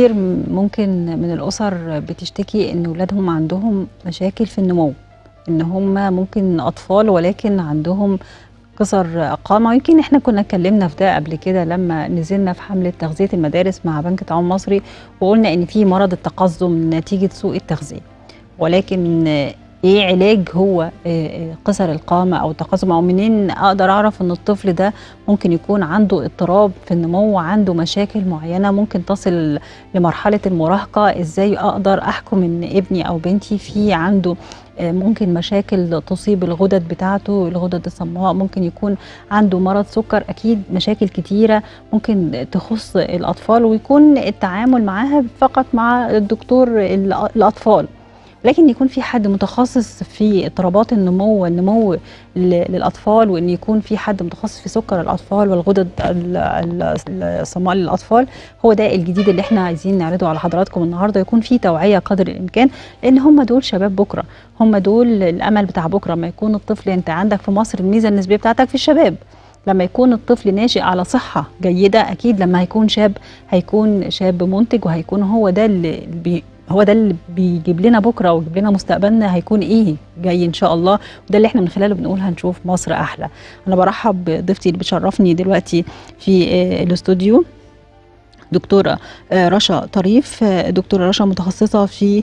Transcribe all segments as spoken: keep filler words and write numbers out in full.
كتير ممكن من الأسر بتشتكي إن ولادهم عندهم مشاكل في النمو، إن هم ممكن أطفال ولكن عندهم قصر قامة. ويمكن إحنا كنا اتكلمنا في ده قبل كده لما نزلنا في حملة تغذية المدارس مع بنك التعاون المصري، وقلنا إن في مرض التقزم نتيجة سوء التغذية، ولكن ايه علاج هو قصر القامة او التقزم، او منين اقدر اعرف ان الطفل ده ممكن يكون عنده اضطراب في النمو وعنده مشاكل معينة ممكن تصل لمرحلة المراهقة؟ ازاي اقدر احكم ان ابني او بنتي في عنده ممكن مشاكل تصيب الغدد بتاعته، الغدد الصماء، ممكن يكون عنده مرض سكر، اكيد مشاكل كتيرة ممكن تخص الاطفال، ويكون التعامل معاها فقط مع الدكتور الاطفال، لكن يكون في حد متخصص في اضطرابات النمو والنمو للاطفال، وان يكون في حد متخصص في سكر الاطفال والغدد الصماء للاطفال. هو ده الجديد اللي احنا عايزين نعرضه على حضراتكم النهارده، يكون في توعيه قدر الامكان، لان هم دول شباب بكره، هم دول الامل بتاع بكره. ما يكون الطفل، انت عندك في مصر الميزه النسبيه بتاعتك في الشباب، لما يكون الطفل ناشئ على صحه جيده، اكيد لما هيكون شاب هيكون شاب منتج، وهيكون هو ده اللي بي هو ده اللي بيجيب لنا بكره ويجيب لنا مستقبلنا هيكون ايه جاي ان شاء الله، وده اللي احنا من خلاله بنقول هنشوف مصر احلى. انا برحب بضيفتي اللي بتشرفني دلوقتي في الاستوديو، دكتوره رشا طريف. دكتوره رشا متخصصه في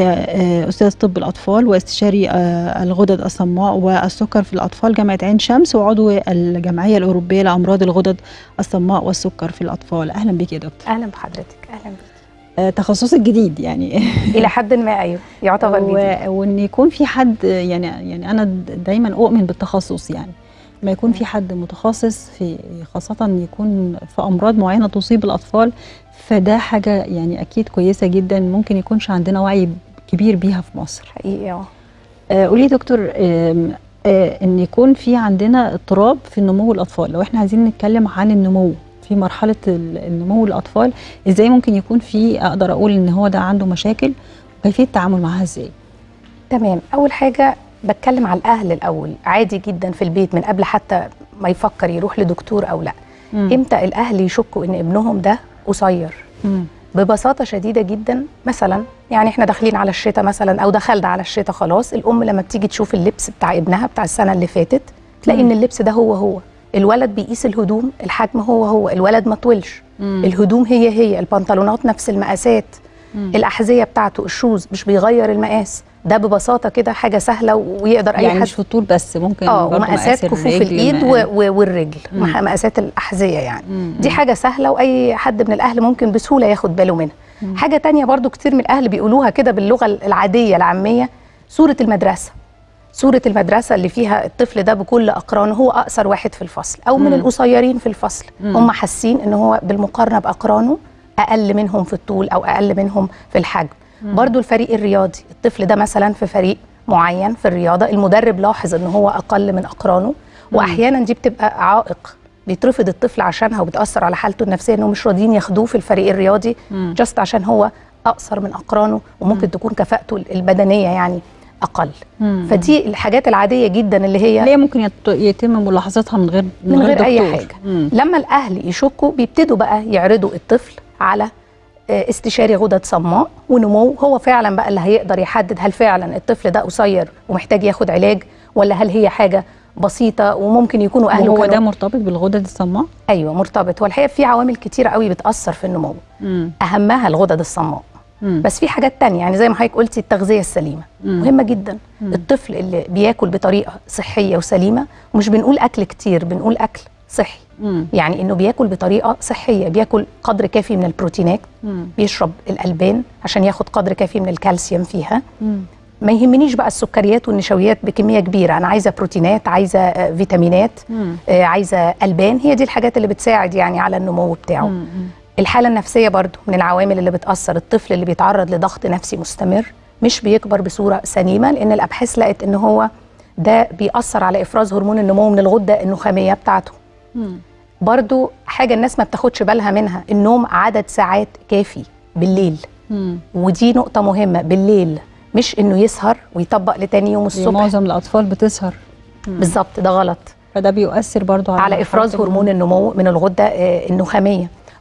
استاذ طب الاطفال واستشاري الغدد الصماء والسكر في الاطفال جامعه عين شمس، وعضو الجمعيه الاوروبيه لامراض الغدد الصماء والسكر في الاطفال. اهلا بك يا دكتور. اهلا بحضرتك. اهلا بك. تخصصك جديد يعني الى حد ما، ايوه يعتبر جديد، وان يكون في حد يعني يعني انا دايما اؤمن بالتخصص، يعني ما يكون في حد متخصص في، خاصه يكون في امراض معينه تصيب الاطفال، فده حاجه يعني اكيد كويسه جدا، ممكن يكونش عندنا وعي كبير بيها في مصر حقيقي. اه قولي دكتور، آه آه ان يكون في عندنا اضطراب في نمو الاطفال، لو احنا عايزين نتكلم عن النمو في مرحلة النمو للأطفال، إزاي ممكن يكون في، أقدر أقول إن هو ده عنده مشاكل وكيفية التعامل معاها إزاي؟ تمام. أول حاجة بتكلم على الأهل الأول، عادي جدا في البيت من قبل حتى ما يفكر يروح لدكتور أو لا. مم. إمتى الأهل يشكوا إن ابنهم ده قصير؟ مم. ببساطة شديدة جدا، مثلا يعني إحنا داخلين على الشتاء مثلا، أو دخلنا على الشتاء خلاص، الأم لما بتيجي تشوف اللبس بتاع ابنها بتاع السنة اللي فاتت تلاقي مم. إن اللبس ده هو هو، الولد بيقيس الهدوم الحجم هو هو، الولد ما طولش، الهدوم هي هي، البنطلونات نفس المقاسات، مم. الأحذية بتاعته الشوز مش بيغير المقاس. ده ببساطة كده حاجة سهلة ويقدر أي يعني حد، مش في الطول بس، ممكن اه ومقاسات كفوف الإيد والرجل، مم. مقاسات الأحذية يعني. مم. دي حاجة سهلة وأي حد من الأهل ممكن بسهولة ياخد باله منها. مم. حاجة تانية برضو كتير من الأهل بيقولوها كده باللغة العادية العامية، صورة المدرسة. صورة المدرسة اللي فيها الطفل ده بكل أقرانه هو أقصر واحد في الفصل أو من مم. القصيرين في الفصل، مم. هم حاسين إن هو بالمقارنة بأقرانه أقل منهم في الطول أو أقل منهم في الحجم. مم. برضو الفريق الرياضي، الطفل ده مثلا في فريق معين في الرياضة، المدرب لاحظ إن هو أقل من أقرانه، مم. وأحيانا دي بتبقى عائق بيترفض الطفل عشانها وبتأثر على حالته النفسية، إنه مش راضيين ياخدوه في الفريق الرياضي جست عشان هو أقصر من أقرانه، وممكن مم. تكون كفاءته البدنية يعني أقل. مم. فدي الحاجات العادية جدا اللي هي ليه ممكن يتم ملاحظتها من غير من, من غير, غير أي حاجة. مم. لما الأهل يشكوا بيبتدوا بقى يعرضوا الطفل على استشاري غدد صماء ونمو، هو فعلا بقى اللي هيقدر يحدد هل فعلا الطفل ده قصير ومحتاج ياخد علاج، ولا هل هي حاجة بسيطة وممكن يكونوا أهله. هو ده مرتبط بالغدد الصماء؟ أيوة مرتبط. هو الحقيقة في عوامل كتيرة قوي بتأثر في النمو، مم. أهمها الغدد الصماء. مم. بس في حاجات تانية، يعني زي ما حضرتك قلتي التغذية السليمة مم. مهمة جدا. مم. الطفل اللي بياكل بطريقة صحية وسليمة، ومش بنقول أكل كتير، بنقول أكل صحي. مم. يعني إنه بياكل بطريقة صحية، بياكل قدر كافي من البروتينات، مم. بيشرب الألبان عشان ياخد قدر كافي من الكالسيوم فيها. مم. ما يهمنيش بقى السكريات والنشويات بكمية كبيرة، أنا عايزة بروتينات، عايزة فيتامينات، آه عايزة ألبان، هي دي الحاجات اللي بتساعد يعني على النمو بتاعه. مم. الحالة النفسية برضو من العوامل اللي بتأثر. الطفل اللي بيتعرض لضغط نفسي مستمر مش بيكبر بصورة سليمة، لأن الأبحاث لقت إن هو ده بيأثر على إفراز هرمون النمو من الغدة النخامية بتاعته. مم. برضو حاجة الناس ما بتاخدش بالها منها، النوم عدد ساعات كافي بالليل. مم. ودي نقطة مهمة، بالليل، مش إنه يسهر ويطبق لتاني يوم الصبح. معظم الأطفال بتسهر. بالظبط، ده غلط. فده بيؤثر برضو على, على إفراز هرمون النمو من الغدة النخامية.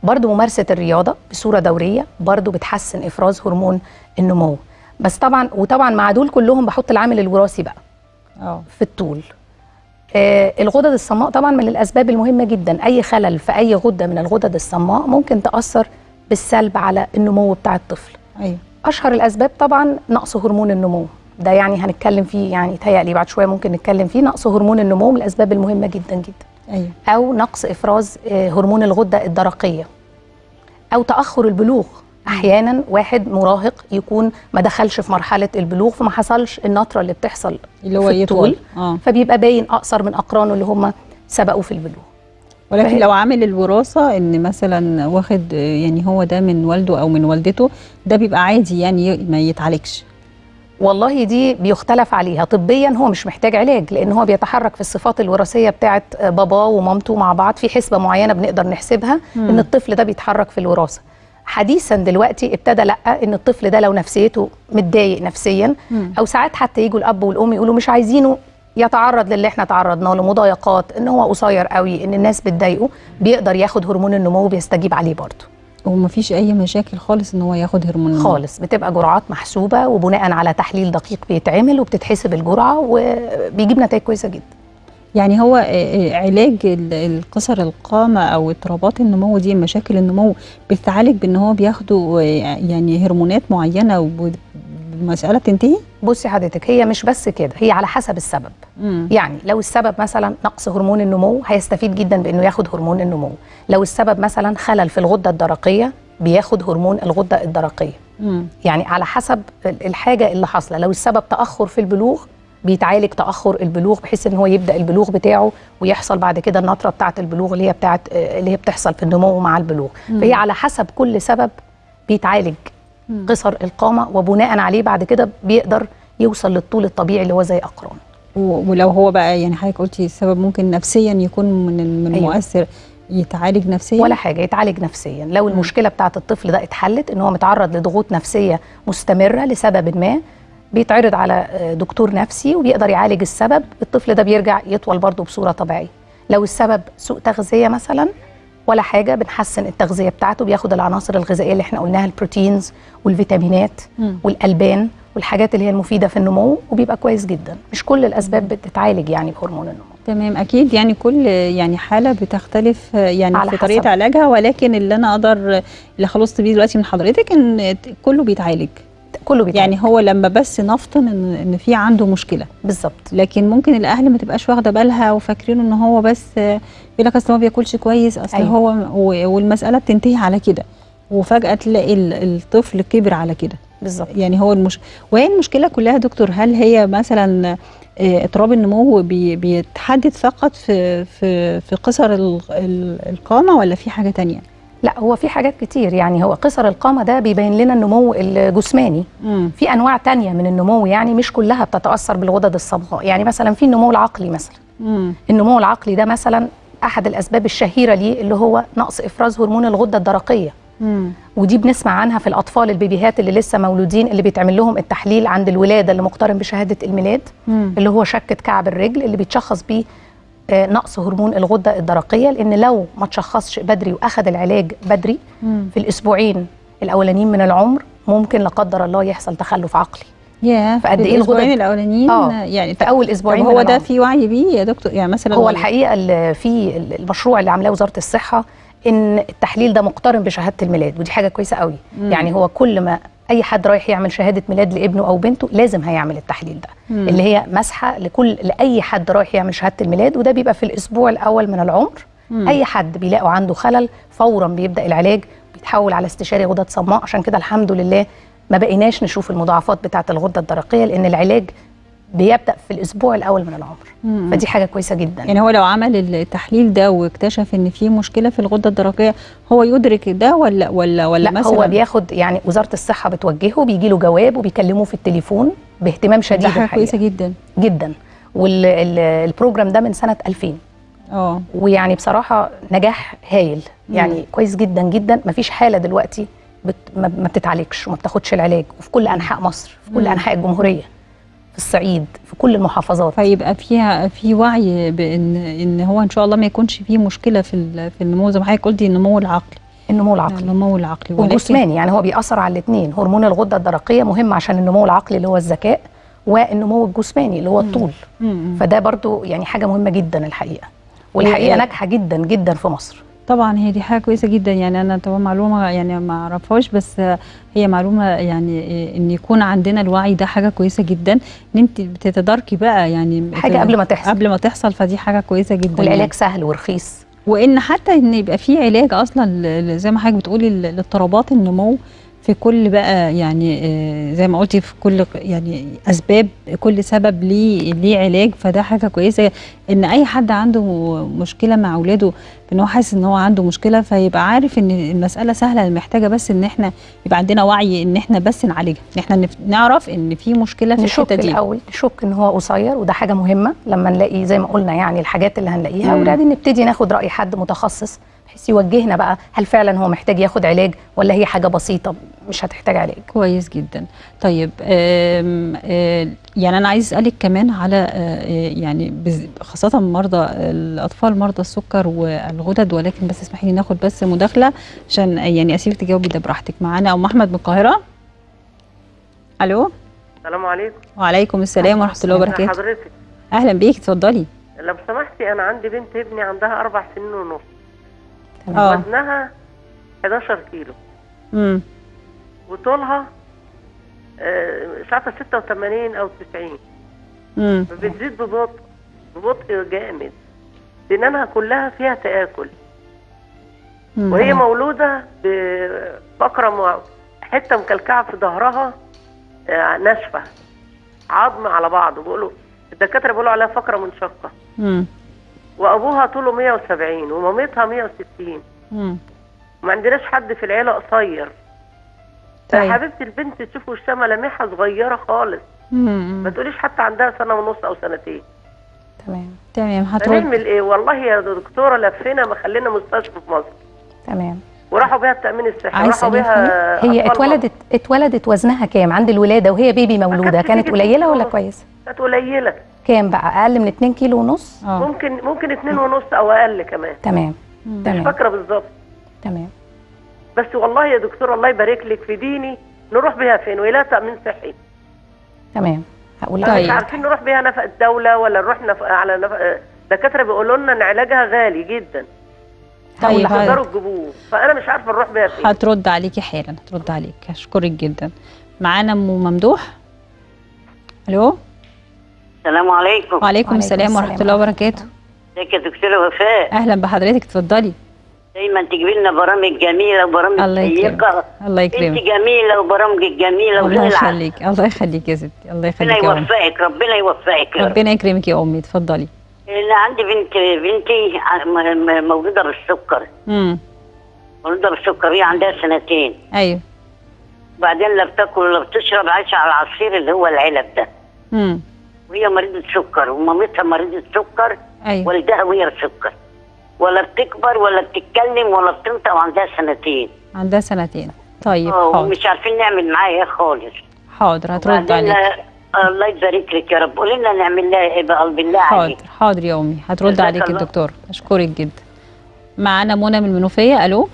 برضو ممارسه الرياضه بصوره دوريه برضو بتحسن افراز هرمون النمو. بس طبعا وطبعا مع دول كلهم بحط العامل الوراثي بقى اه في الطول. آه الغدد الصماء طبعا من الاسباب المهمه جدا، اي خلل في اي غده من الغدد الصماء ممكن تاثر بالسلب على النمو بتاع الطفل. ايوه اشهر الاسباب طبعا نقص هرمون النمو، ده يعني هنتكلم فيه، يعني تهيألي بعد شويه ممكن نتكلم فيه. نقص هرمون النمو من الاسباب المهمه جدا جدا. ايوه او نقص افراز هرمون الغده الدرقيه، او تاخر البلوغ. احيانا واحد مراهق يكون ما دخلش في مرحله البلوغ فما حصلش النطره اللي بتحصل اللي هو في الطول، آه. فبيبقى باين اقصر من اقرانه اللي هم سبقوا في البلوغ. ولكن فهي... لو عامل الوراثه ان مثلا واخد يعني هو ده من والده او من والدته، ده بيبقى عادي يعني ما يتعالجش؟ والله دي بيختلف عليها طبيا، هو مش محتاج علاج لان هو بيتحرك في الصفات الوراثيه بتاعه باباه ومامته مع بعض في حسبه معينه بنقدر نحسبها مم. ان الطفل ده بيتحرك في الوراثه. حديثا دلوقتي ابتدى لا، ان الطفل ده لو نفسيته متضايق نفسيا مم. او ساعات حتى يجوا الاب والام يقولوا مش عايزينه يتعرض للي احنا تعرضنا له، مضايقات، ان هو قصير قوي، ان الناس بتضايقه، بيقدر ياخد هرمون النمو وبيستجيب عليه برضه. ومفيش اي مشاكل خالص ان هو ياخد هرمون النمو خالص، بتبقى جرعات محسوبه وبناء على تحليل دقيق بيتعمل وبتتحسب الجرعه وبيجيب نتائج كويسه جدا. يعني هو علاج القصر القامه او اضطرابات النمو دي، مشاكل النمو، بتتعالج بان هو بياخدوا يعني هرمونات معينه والمساله بتنتهي؟ بصي حضرتك، هي مش بس كده، هي على حسب السبب. مم. يعني لو السبب مثلا نقص هرمون النمو هيستفيد جدا بانه ياخد هرمون النمو. لو السبب مثلا خلل في الغده الدرقيه بياخد هرمون الغده الدرقيه. مم. يعني على حسب الحاجه اللي حاصله. لو السبب تاخر في البلوغ بيتعالج تاخر البلوغ بحيث ان هو يبدا البلوغ بتاعه ويحصل بعد كده النطره بتاعه البلوغ اللي هي بتاعه اللي هي بتحصل في النمو مع البلوغ. مم. فهي على حسب كل سبب بيتعالج مم. قصر القامه، وبناء عليه بعد كده بيقدر يوصل للطول الطبيعي اللي هو زي اقران. ولو هو بقى يعني حضرتك قلتي السبب ممكن نفسيا يكون من من المؤثر، أيوة. يتعالج نفسيا؟ ولا حاجه، يتعالج نفسيا. لو مم. المشكله بتاعه الطفل ده اتحلت، ان هو متعرض لضغوط نفسيه مستمره لسبب ما، بيتعرض على دكتور نفسي وبيقدر يعالج السبب، الطفل ده بيرجع يطول برضه بصوره طبيعيه. لو السبب سوء تغذيه مثلا ولا حاجه، بنحسن التغذيه بتاعته، بياخد العناصر الغذائيه اللي احنا قلناها، البروتينز والفيتامينات مم. والالبان والحاجات اللي هي المفيده في النمو، وبيبقى كويس جدا. مش كل الاسباب بتتعالج يعني بهرمون النمو. تمام، اكيد يعني كل يعني حاله بتختلف يعني في طريقه حسب. علاجها، ولكن اللي انا اقدر اللي خلصت بيه دلوقتي من حضرتك ان كله بيتعالج. كله بيتعالج. يعني هو لما بس نفطن ان ان في عنده مشكله بالظبط، لكن ممكن الاهل ما تبقاش واخده بالها وفاكرين ان هو بس يقول لك اصل هو ما بياكلش كويس، اصل أيوة. هو والمساله بتنتهي على كده، وفجاه تلاقي الطفل كبر على كده. بالظبط. يعني هو المش... وهي المشكله كلها دكتور، هل هي مثلا اضطراب النمو بي... بيتحدد فقط في في في قصر القامه ولا في حاجه ثانيه؟ لا، هو في حاجات كتير. يعني هو قصر القامه ده بيبين لنا النمو الجسماني. مم. في انواع تانية من النمو، يعني مش كلها بتتاثر بالغدد الصمغاء. يعني مثلا في النمو العقلي مثلا. مم. النمو العقلي ده مثلا احد الاسباب الشهيره ليه اللي هو نقص افراز هرمون الغده الدرقيه. مم. ودي بنسمع عنها في الاطفال البيبيهات اللي لسه مولودين، اللي بيتعمل لهم التحليل عند الولاده اللي مقترن بشهاده الميلاد. مم. اللي هو شكه كعب الرجل، اللي بيتشخص بيه نقص هرمون الغده الدرقيه. لان لو ما تشخصش بدري واخد العلاج بدري مم. في الاسبوعين الاولانيين من العمر ممكن لا قدر الله يحصل تخلف عقلي. ياه، فقد ايه الاسبوعين الاولانيين؟ اه يعني في اول اسبوعين. هو ده في وعي بيه يا دكتور؟ يعني مثلا هو الحقيقه اللي في المشروع اللي عاملاه وزاره الصحه ان التحليل ده مقترن بشهاده الميلاد، ودي حاجه كويسه قوي. مم. يعني هو كل ما اي حد رايح يعمل شهاده ميلاد لابنه او بنته لازم هيعمل التحليل ده. مم. اللي هي مسحه لكل لاي حد رايح يعمل شهاده الميلاد، وده بيبقى في الاسبوع الاول من العمر. مم. اي حد بيلاقوا عنده خلل فورا بيبدا العلاج، بيتحول على استشاري غدد صماء. عشان كده الحمد لله ما بقيناش نشوف المضاعفات بتاعه الغده الدرقيه، لان العلاج بيبدا في الاسبوع الاول من العمر. مم. فدي حاجه كويسه جدا. يعني هو لو عمل التحليل ده واكتشف ان في مشكله في الغده الدرقيه، هو يدرك ده ولا ولا ولا لا مثلا؟ هو بياخد، يعني وزاره الصحه بتوجهه، بيجي له جواب وبيكلموه في التليفون باهتمام شديد. ده حاجه كويسه جدا جدا. والبروجرام ده من سنه ألفين. اه ويعني بصراحه نجاح هايل. يعني مم. كويس جدا جدا. ما فيش حاله دلوقتي بت ما بتتعالجش وما بتاخدش العلاج، وفي كل انحاء مصر، في كل مم. انحاء الجمهوريه، في الصعيد، في كل المحافظات. فيبقى فيها في وعي بان ان هو ان شاء الله ما يكونش فيه مشكله في في النمو، زي ما حضرتك قلتي النمو العقلي. النمو العقلي النمو العقلي والجسماني، يعني هو بيأثر على الاثنين. هرمون الغده الدرقيه مهم عشان النمو العقلي اللي هو الذكاء، والنمو الجسماني اللي هو الطول. مم. فده برضو يعني حاجه مهمه جدا الحقيقه، والحقيقه ناجحه جدا جدا في مصر. طبعا هي دي حاجه كويسه جدا، يعني انا طبعا معلومه يعني ما اعرفهاش، بس هي معلومه يعني ان يكون عندنا الوعي ده حاجه كويسه جدا، ان انت بتتداركي بقى يعني حاجه قبل ما تحصل قبل ما تحصل فدي حاجه كويسه جدا. والعلاج يعني سهل ورخيص، وان حتى ان يبقى في علاج اصلا زي ما حضرتك بتقولي لاضطرابات النمو في كل بقى يعني زي ما قلتي في كل يعني اسباب، كل سبب ليه ليه علاج. فده حاجه كويسه ان اي حد عنده مشكله مع اولاده، ان هو حاسس ان هو عنده مشكله، فيبقى عارف ان المساله سهله، محتاجه بس ان احنا يبقى عندنا وعي ان احنا بس نعالجها، ان احنا نعرف ان في مشكله في الحته دي. الاول نشك ان هو قصير، وده حاجه مهمه لما نلاقي زي ما قلنا يعني الحاجات اللي هنلاقيها، وبعدين نبتدي ناخد راي حد متخصص بحيث يوجهنا بقى هل فعلا هو محتاج ياخد علاج ولا هي حاجه بسيطه مش هتحتاج علاج. كويس جدا. طيب آم آم يعني انا عايز اسالك كمان على يعني خاصه مرضى الاطفال مرضى السكر والغدد، ولكن بس اسمحي لي ناخد بس مداخله عشان يعني اسيبك تجاوبي ده براحتك. معانا ام احمد من القاهره. الو. السلام عليكم. وعليكم السلام ورحمه الله وبركاته. حضرتك اهلا بيكي، اتفضلي. لو سمحتي انا عندي بنت ابني عندها اربع سنين ونص، اه وزنها حداشر كيلو، امم وطولها آه مش عارفه ستة وثمانين او تسعين، امم بتزيد ببطء ببطء جامد، سنانها كلها فيها تآكل، وهي مولوده بفقره حته مكلكعه في ظهرها آه ناشفه، عظم على بعضه، بيقولوا الدكاتره بيقولوا عليها فقره منشقه. امم وابوها طوله مية وسبعين ومامتها مية وستين. امم ما عندناش حد في العيله قصير. طيب حبيبتي البنت تشوف وشها ملامحها صغيره خالص، امم ما تقوليش حتى عندها سنه ونص او سنتين. تمام تمام. هتقول هنعمل ايه؟ والله يا دكتوره لفينا ما خلينا مستشفى في مصر. تمام. وراحوا بيها التامين الصحي، راحوا بيها. هي اتولدت اتولدت وزنها كام عند الولاده وهي بيبي مولوده؟ كانت قليله ولا كويسه؟ كانت قليله. كام بقى؟ اقل من اتنين كيلو ونص؟ أوه. ممكن ممكن اتنين ونص او اقل كمان. تمام تمام. مش فاكره بالظبط. تمام. بس والله يا دكتور الله يبارك لك في ديني، نروح بيها فين؟ ولا تامين صحي. تمام. هقول لك مش عارفين نروح بيها نفقه الدوله ولا نروح نف... على نفقه دكاتره بيقولوا لنا ان علاجها غالي جدا. طيب هتقدروا تجيبوه، فانا مش عارفه نروح بيها فين. هترد عليكي حالا، هترد عليك. اشكرك جدا. معانا ام ممدوح. الو. السلام عليكم. وعليكم السلام ورحمه الله وبركاته. ازيك يا دكتوره وفاء؟ اهلا بحضرتك، اتفضلي. دايما تجيبي لنا برامج جميله وبرامج شيقه. الله يكرمك. انت جميله وبرامجك جميله الله يخليك. الله يخليك يا ستي. الله يخليك. ربنا يوفقك، ربنا يوفقك. ربنا يكرمك يا امي، اتفضلي. انا عندي بنت بنتي مولوده بالسكر. امم مولوده بالسكر، هي عندها سنتين. ايوه. وبعدين لا بتاكل ولا بتشرب، عايشه على العصير اللي هو العلب ده. امم وهي مريضه سكر، ومامتها مريضه سكر. ايوه. والدها وهي سكر، ولا بتكبر ولا بتتكلم ولا بتنطق، وعندها سنتين. عندها سنتين. طيب اه ومش عارفين نعمل معاها ايه خالص. حاضر هترد عليك. الله يبارك لك يا رب. قولي لنا نعمل لها ايه بقى بالله عليك. حاضر حاضر يا امي، هترد عليك الدكتور. اشكرك جدا. معانا منى من المنوفيه. الو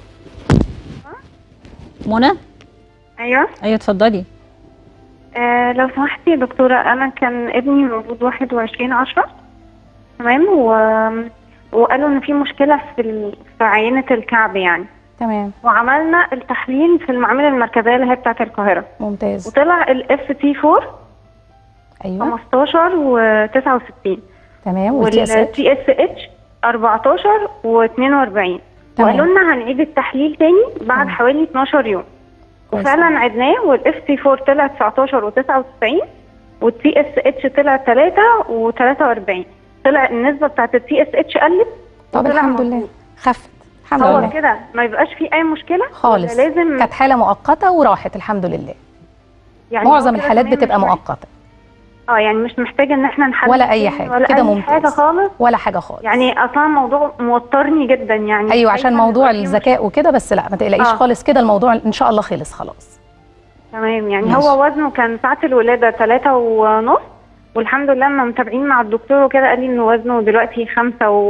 منى. ايوه ايوه اتفضلي. آه لو سمحتي يا دكتوره، انا كان ابني مولود واحد وعشرين عشرة، تمام، و... وقالوا ان في مشكله في ال... في عينه الكعب يعني. تمام. وعملنا التحليل في المعمل المركزيه اللي هي بتاعه القاهره. ممتاز. وطلع الاف تي أربعة. ايوه. خمستاشر وتسعة وستين. تمام. والتي اس اتش اربعتاشر واتنين واربعين. وقالوا لنا هنعيد التحليل تاني بعد تمام. حوالي اتناشر يوم. وفعلا عدناه، والاف تي أربعة طلع تسعتاشر وتسعة وتسعين، والتي اس اتش طلع تلاتة وتلاتة واربعين. طلع النسبه بتاعت التي اس اتش قلت. طب الحمد لله خفت الحمد لله. هو كده ما يبقاش في اي مشكله خالص، لازم كانت حاله مؤقته وراحت الحمد لله. يعني معظم الحالات بتبقى مؤقته. اه يعني مش محتاجه ان احنا نحل ولا اي حاجه ولا كده، اي ممتاز. حاجه خالص ولا حاجه خالص. يعني اصلا الموضوع موترني جدا يعني. ايوه عشان موضوع الذكاء وكده، بس لا ما تقلقيش آه. خالص كده، الموضوع ان شاء الله خلص خلاص. تمام. يعني ماشي. هو وزنه كان ساعه الولاده تلاتة ونص، والحمد لله لما متابعين مع الدكتور وكده قال لي انه وزنه دلوقتي خمسة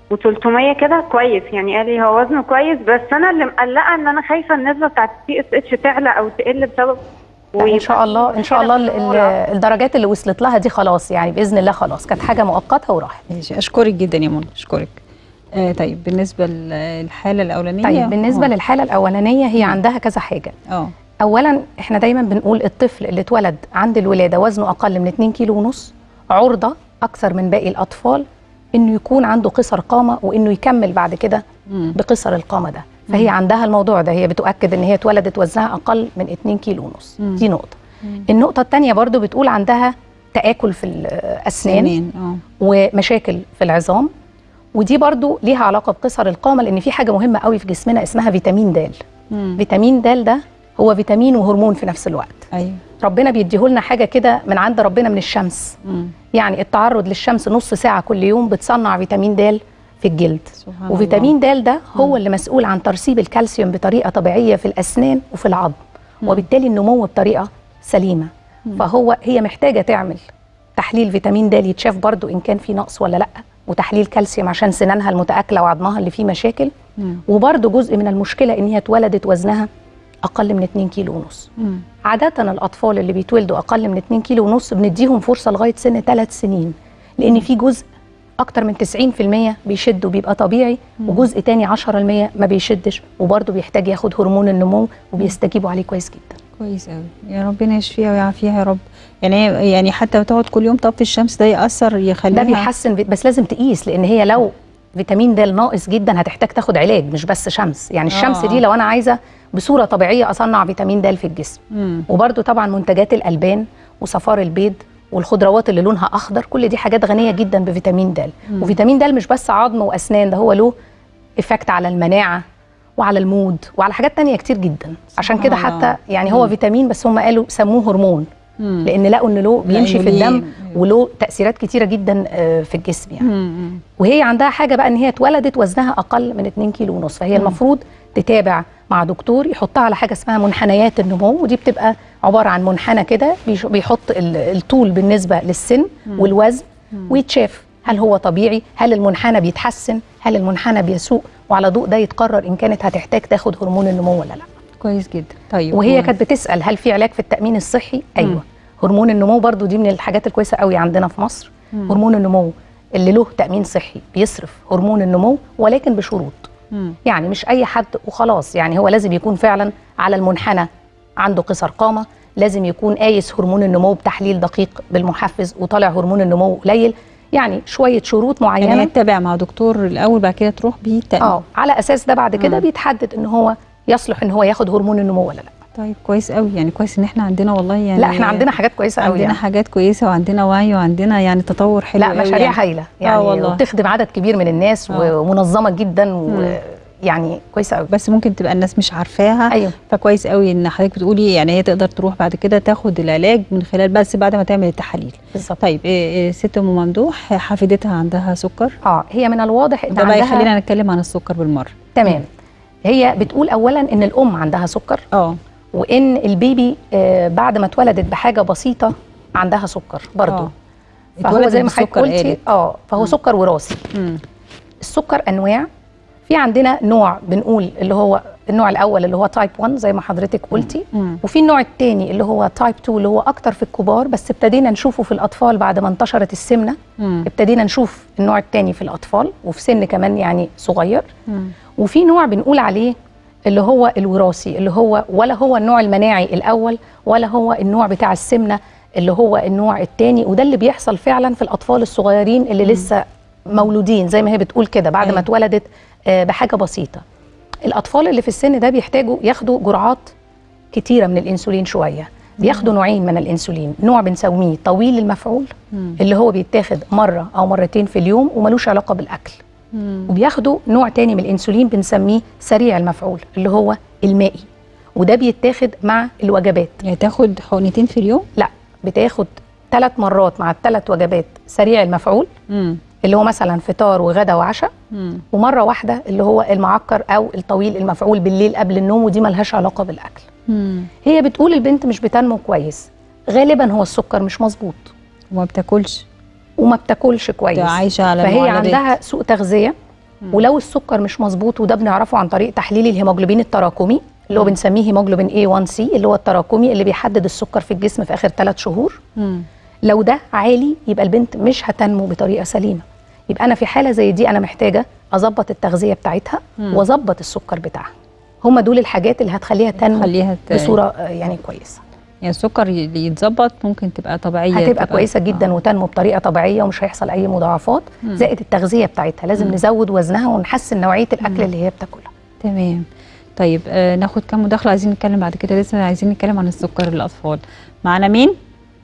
وتلتمية كده كويس، يعني قال لي هو وزنه كويس، بس انا اللي مقلقه ان انا خايفه النسبه بتاعت التي اس اتش تعلى او تقل بسبب. ان شاء الله ان شاء الله الدرجات اللي وصلت لها دي خلاص يعني باذن الله خلاص كانت حاجه مؤقته وراحت. ماشي، اشكرك جدا يا منى، اشكرك. آه طيب بالنسبه للحاله الاولانيه. طيب بالنسبه أوه. للحاله الاولانيه هي عندها كذا حاجه. اه اولا احنا دايما بنقول الطفل اللي اتولد عند الولاده وزنه اقل من اتنين كيلو ونص عرضه اكثر من باقي الاطفال انه يكون عنده قصر قامه وانه يكمل بعد كده بقصر القامه ده. فهي مم. عندها الموضوع ده، هي بتؤكد ان هي اتولدت وزنها اقل من اتنين كيلو ونص. مم. دي نقطه. مم. النقطه الثانيه برضو بتقول عندها تآكل في الاسنان أوه. ومشاكل في العظام، ودي برضو ليها علاقه بقصر القامه، لان في حاجه مهمه قوي في جسمنا اسمها فيتامين د. مم. فيتامين د ده هو فيتامين وهرمون في نفس الوقت. ايوه ربنا بيديهولنا حاجه كده من عند ربنا من الشمس. مم. يعني التعرض للشمس نص ساعه كل يوم بتصنع فيتامين د في الجلد، وفيتامين د ده هو مم. اللي مسؤول عن ترسيب الكالسيوم بطريقه طبيعيه في الاسنان وفي العظم، مم. وبالتالي النمو بطريقه سليمه. مم. فهو هي محتاجه تعمل تحليل فيتامين د يتشاف برضو ان كان في نقص ولا لا، وتحليل كالسيوم عشان سنانها المتاكله وعظمها اللي فيه مشاكل. مم. وبرضو جزء من المشكله ان هي اتولدت وزنها اقل من اتنين كيلو ونص. مم. عاده الاطفال اللي بيتولدوا اقل من اتنين كيلو ونص بنديهم فرصه لغايه سن ثلاث سنين، لان في جزء اكتر من تسعين في المية بيشد وبيبقى طبيعي، مم. وجزء تاني عشرة في المية ما بيشدش وبرضه بيحتاج ياخد هرمون النمو وبيستجيبوا عليه كويس جدا. كويس قوي، يا ربنا يشفيها ويعافيها يا رب. يعني يعني حتى تقعد كل يوم طب في الشمس ده ياثر يخليها، ده بيحسن، بس لازم تقيس، لان هي لو فيتامين د ناقص جدا هتحتاج تاخد علاج مش بس شمس. يعني الشمس آه. دي لو انا عايزه بصوره طبيعيه اصنع فيتامين د في الجسم. مم. وبرده طبعا منتجات الالبان وصفار البيض والخضروات اللي لونها اخضر، كل دي حاجات غنيه جدا بفيتامين د. وفيتامين د مش بس عظم واسنان، ده هو له افكت على المناعه وعلى المود وعلى حاجات تانية كتير جدا. عشان كده حتى يعني هو مم. فيتامين، بس هم قالوا سموه هرمون، مم. لان لقوا ان له بيمشي في الدم وله تاثيرات كتيره جدا في الجسم يعني. مم. وهي عندها حاجه بقى ان هي اتولدت وزنها اقل من اتنين كيلو ونص، فهي مم. المفروض تتابع مع دكتور يحطها على حاجه اسمها منحنيات النمو، ودي بتبقى عباره عن منحنى كده بيحط الطول بالنسبه للسن مم. والوزن، مم. ويتشاف هل هو طبيعي، هل المنحنى بيتحسن، هل المنحنى بيسوء، وعلى ضوء ده يتقرر ان كانت هتحتاج تاخد هرمون النمو ولا لا. كويس جدا. طيب وهي كانت بتسال هل في علاج في التامين الصحي؟ ايوه. مم. هرمون النمو برضو دي من الحاجات الكويسه قوي عندنا في مصر. مم. هرمون النمو اللي له تامين صحي بيصرف هرمون النمو ولكن بشروط. مم. يعني مش اي حد وخلاص، يعني هو لازم يكون فعلا على المنحنى عنده قصر قامه، لازم يكون قايس هرمون النمو بتحليل دقيق بالمحفز وطالع هرمون النمو قليل، يعني شويه شروط معينه. يعني تتابع مع دكتور الاول بعد كده تروح بيه التامين. اه على اساس ده بعد كده بيتحدد ان هو يصلح ان هو ياخد هرمون النمو ولا لا. طيب كويس قوي، يعني كويس ان احنا عندنا والله يعني لا احنا عندنا حاجات كويسه قوي، عندنا يعني. حاجات كويسه وعندنا وعي وعندنا يعني تطور حلو. لا مشاريع يعني. هايله يعني، والله. وبتخدم عدد كبير من الناس أوه. ومنظمه جدا ويعني كويسه قوي. بس ممكن تبقى الناس مش عارفاها. ايوه. فكويس قوي ان حضرتك بتقولي يعني هي تقدر تروح بعد كده تاخد العلاج من خلال بس بعد ما تعمل التحاليل. بالظبط. طيب إيه ست ام ممدوح حفيدتها عندها سكر؟ اه هي من الواضح ان عندها. خلينا نتكلم عن السكر بالمره. تمام. هي بتقول اولا ان الام عندها سكر، اه وان البيبي آه بعد ما اتولدت بحاجه بسيطه عندها سكر برضه. فهو زي ما حضرتك قلتي اه فهو مم. سكر وراثي. السكر انواع، في عندنا نوع بنقول اللي هو النوع الاول اللي هو تايب واحد زي ما حضرتك قلتي، مم. وفي النوع الثاني اللي هو تايب اتنين اللي هو اكتر في الكبار، بس ابتدينا نشوفه في الاطفال بعد ما انتشرت السمنه. مم. ابتدينا نشوف النوع الثاني في الاطفال وفي سن كمان يعني صغير. مم. وفي نوع بنقول عليه اللي هو الوراثي، اللي هو ولا هو النوع المناعي الاول ولا هو النوع بتاع السمنه اللي هو النوع الثاني، وده اللي بيحصل فعلا في الاطفال الصغيرين اللي مم. لسه مولودين زي ما هي بتقول كده بعد ما اتولدت بحاجه بسيطه. الاطفال اللي في السن ده بيحتاجوا ياخدوا جرعات كتيره من الانسولين شويه، بياخدوا نوعين من الانسولين، نوع بنسميه طويل المفعول مم. اللي هو بيتاخد مره او مرتين في اليوم وملوش علاقه بالاكل. مم. وبياخدوا نوع تاني من الانسولين بنسميه سريع المفعول اللي هو المائي، وده بيتاخد مع الوجبات. يعني تاخد حقنتين في اليوم؟ لا بتاخد ثلاث مرات مع الثلاث وجبات سريع المفعول. مم. اللي هو مثلا فطار وغدا وعشاء، ومره واحده اللي هو المعكر او الطويل المفعول بالليل قبل النوم، ودي ملهاش علاقه بالاكل. مم. هي بتقول البنت مش بتنمو كويس، غالبا هو السكر مش مظبوط وما بتاكلش وما بتاكلش كويس، عايشه على فهي عندها سوء تغذيه ولو السكر مش مظبوط، وده بنعرفه عن طريق تحليل الهيموجلوبين التراكمي اللي هو بنسميه هيموجلوبين إيه وان سي اللي هو التراكمي اللي بيحدد السكر في الجسم في اخر ثلاث شهور. مم. لو ده عالي يبقى البنت مش هتنمو بطريقه سليمه. يبقى انا في حاله زي دي انا محتاجه اظبط التغذيه بتاعتها واظبط السكر بتاعها. هم دول الحاجات اللي هتخليها تنمو خليها ت... بصوره يعني كويسه. يعني السكر اللي يتظبط ممكن تبقى طبيعيه، هتبقى تبقى كويسه جدا آه. وتنمو بطريقه طبيعيه ومش هيحصل اي مضاعفات. مم. زائد التغذيه بتاعتها لازم مم. نزود وزنها ونحسن نوعيه الاكل مم. اللي هي بتاكلها. تمام. طيب آه ناخد كام مداخله، عايزين نتكلم بعد كده، لسه عايزين نتكلم عن السكر للاطفال. معانا مين؟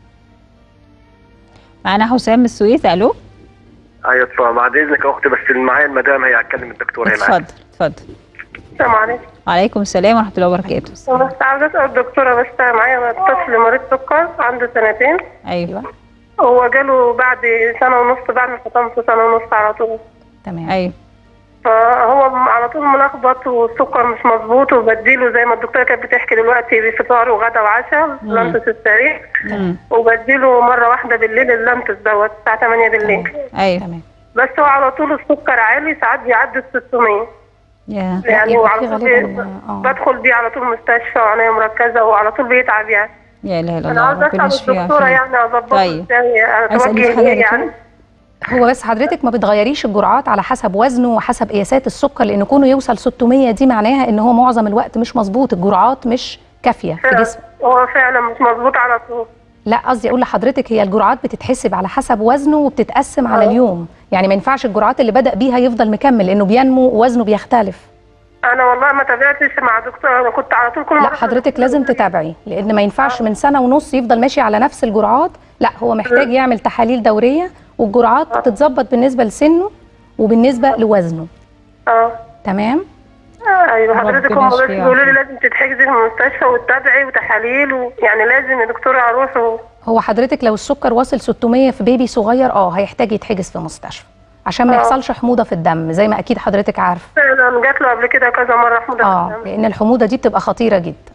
معانا حسام من السويس. الو. ايوه اتفضل. بعد اذنك يا اختي، بس اللي معايا المدام هي هتكلم الدكتور هي معايا. اتفضل اتفضل. السلام عليكم. وعليكم السلام ورحمه الله وبركاته. بس عاوزه اسال الدكتوره، بس معايا طفل مريض سكر عنده سنتين. ايوه. هو جاله بعد سنه ونص، بعد ما فطمته سنه ونص على طول. تمام. ايوه. فهو على طول ملخبط والسكر مش مظبوط، وبديله زي ما الدكتوره كانت بتحكي دلوقتي بفطار وغدا وعشاء لانتوس السريع، وبديله مره واحده بالليل اللانتوس دوت الساعه ثمانية بالليل. ايوه تمام. بس هو على طول السكر عالي، ساعات بيعدي ال ستمية. yeah. يعني وعلى طول بي... بدخل بيه على طول مستشفى وعناية مركزه وعلى طول بيتعب يعني. يا اله الا الله. انا عاوزه اسال الدكتوره يعني اظبطه طيب. ازاي، اتوجه ليه يعني. هو بس حضرتك ما بتغيريش الجرعات على حسب وزنه وحسب قياسات السكر، لان كونه يوصل ستمية دي معناها ان هو معظم الوقت مش مظبوط، الجرعات مش كافيه في جسمه. هو فعلا مش مظبوط على طول. لا قصدي اقول لحضرتك هي الجرعات بتتحسب على حسب وزنه وبتتقسم على اليوم، يعني ما ينفعش الجرعات اللي بدأ بيها يفضل مكمل لانه بينمو ووزنه بيختلف. انا والله ما تابعتش مع دكتور، انا كنت على طول كل مره. لا حضرتك لازم تتابعي، لان ما ينفعش من سنه ونص يفضل ماشي على نفس الجرعات، لا هو محتاج يعمل تحاليل دوريه والجرعات تتظبط بالنسبه لسنه وبالنسبه لوزنه. اه تمام. آه ايوه حضرتك هم بس بيقولوا لي لازم تتحجزي في المستشفى وتتابعي وتحاليل و... يعني لازم يا دكتور اروح و... هو حضرتك لو السكر واصل ستمية في بيبي صغير اه هيحتاج يتحجز في مستشفى عشان ما يحصلش حموضه في الدم زي ما اكيد حضرتك عارفه. فعلا جات له قبل كده كذا مره حموضه اه في الدم. لان الحموضه دي بتبقى خطيره جدا.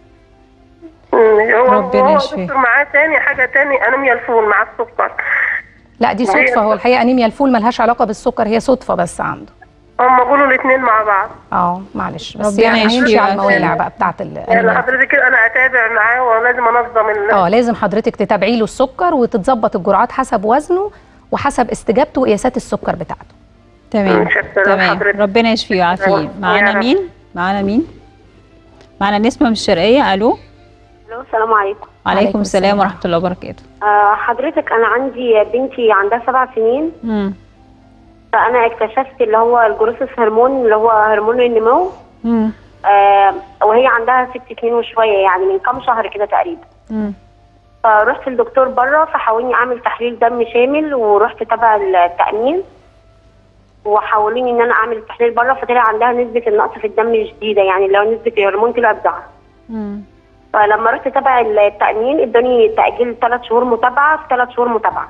هو ربنا يشفيه. دكتور معاه تاني حاجه تاني انيميا الفول مع السكر. لا دي صدفه، هو الحقيقه انيميا الفول ملهاش علاقه بالسكر، هي صدفه بس عنده. هم بيقولوا الاثنين مع بعض. اه معلش بس يعني هنمشي على الموالع بقى بتاعت يعني حضرتك انا اتابع معاه ولازم انظم اه لازم حضرتك تتابعي له السكر وتتظبط الجرعات حسب وزنه وحسب استجابته وقياسات السكر بتاعته. تمام تمام. ربنا يشفيه ويعافيه. معانا مين؟ معانا مين؟ معانا نسمة من الشرقية. الو. الو السلام عليكم. وعليكم السلام ورحمة الله وبركاته. آه حضرتك انا عندي بنتي عندها سبع سنين. امم فانا اكتشفت اللي هو الجروث هرمون اللي هو هرمون النمو. امم آه وهي عندها ست سنين وشويه يعني من كام شهر كده تقريبا. امم فرحت للدكتور بره فحاولني اعمل تحليل دم شامل ورحت تبع التامين وحاولوني ان انا اعمل التحليل بره فطلع عندها نسبه النقص في الدم شديده يعني لو نسبه الهرمون طلعت ضعف. امم فلما رحت تبع التامين اداني تاجيل ثلاث شهور متابعه في ثلاث شهور متابعه.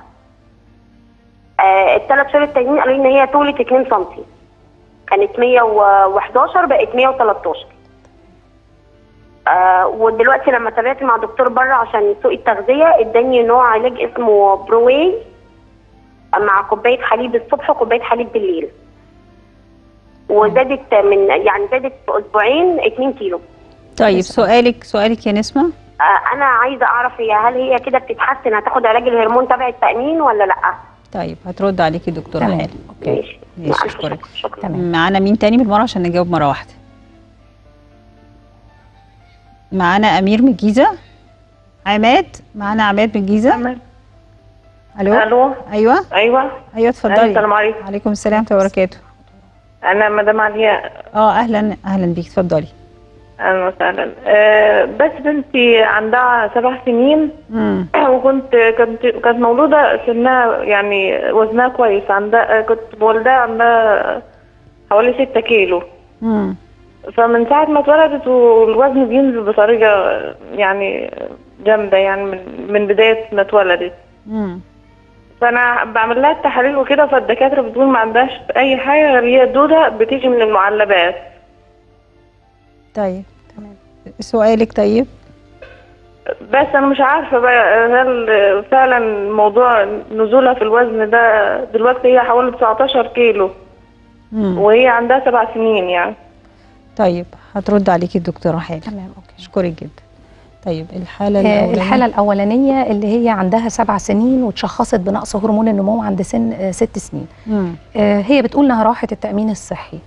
آه الثلاث شهور التانيين قالوا لي ان هي طولت اتنين سنتي. كانت مية وحداشر بقت مية وتلتاشر. آه ودلوقتي لما تابعت مع دكتور بره عشان سوء التغذيه اداني نوع علاج اسمه بروي مع كوبايه حليب الصبح وكوبايه حليب بالليل. وزادت من يعني زادت في اسبوعين اتنين كيلو. طيب سؤالك سؤالك يا نسمه؟ آه انا عايزه اعرف هي هل هي كده بتتحسن هتاخد علاج الهرمون تبع التامين ولا لا؟ طيب هترد عليكي دكتوره هاني. اوكي ماشي اشكرك. تمام. معانا مين تاني بالمره عشان نجاوب مره واحده؟ معانا امير من الجيزه. عماد. معانا عماد من الجيزه. عماد. الو. الو. ايوه ايوه ايوه اتفضلي. السلام عليكم. وعليكم السلام ورحمه الله وبركاته. انا مدام علياء. اه اهلا اهلا بيك اتفضلي. اهلا وسهلا. أه بس بنتي عندها سبع سنين. امم وكنت كنت كانت مولوده سنها يعني وزنها كويس، عندها كنت والدها عندها حوالي ستة كيلو. امم فمن ساعه ما اتولدت والوزن بينزل بطريقه يعني جامده يعني من من بدايه ما اتولدت. امم فانا بعمل لها التحاليل وكده فالدكاتره بتقول ما عندهاش اي حاجه غير هي الدوده بتيجي من المعلبات. طيب تمام. سؤالك طيب؟ بس انا مش عارفه بقى هل فعلا موضوع نزولها في الوزن ده دلوقتي هي حوالي تسعتاشر كيلو. مم. وهي عندها سبع سنين يعني. طيب هترد عليكي الدكتوره حاجه. تمام اوكي اشكرك جدا. طيب الحاله الاولانيه الحاله الاولانيه اللي هي عندها سبع سنين واتشخصت بنقص هرمون النمو عند سن ست سنين. مم. هي بتقول انها راحت التامين الصحي.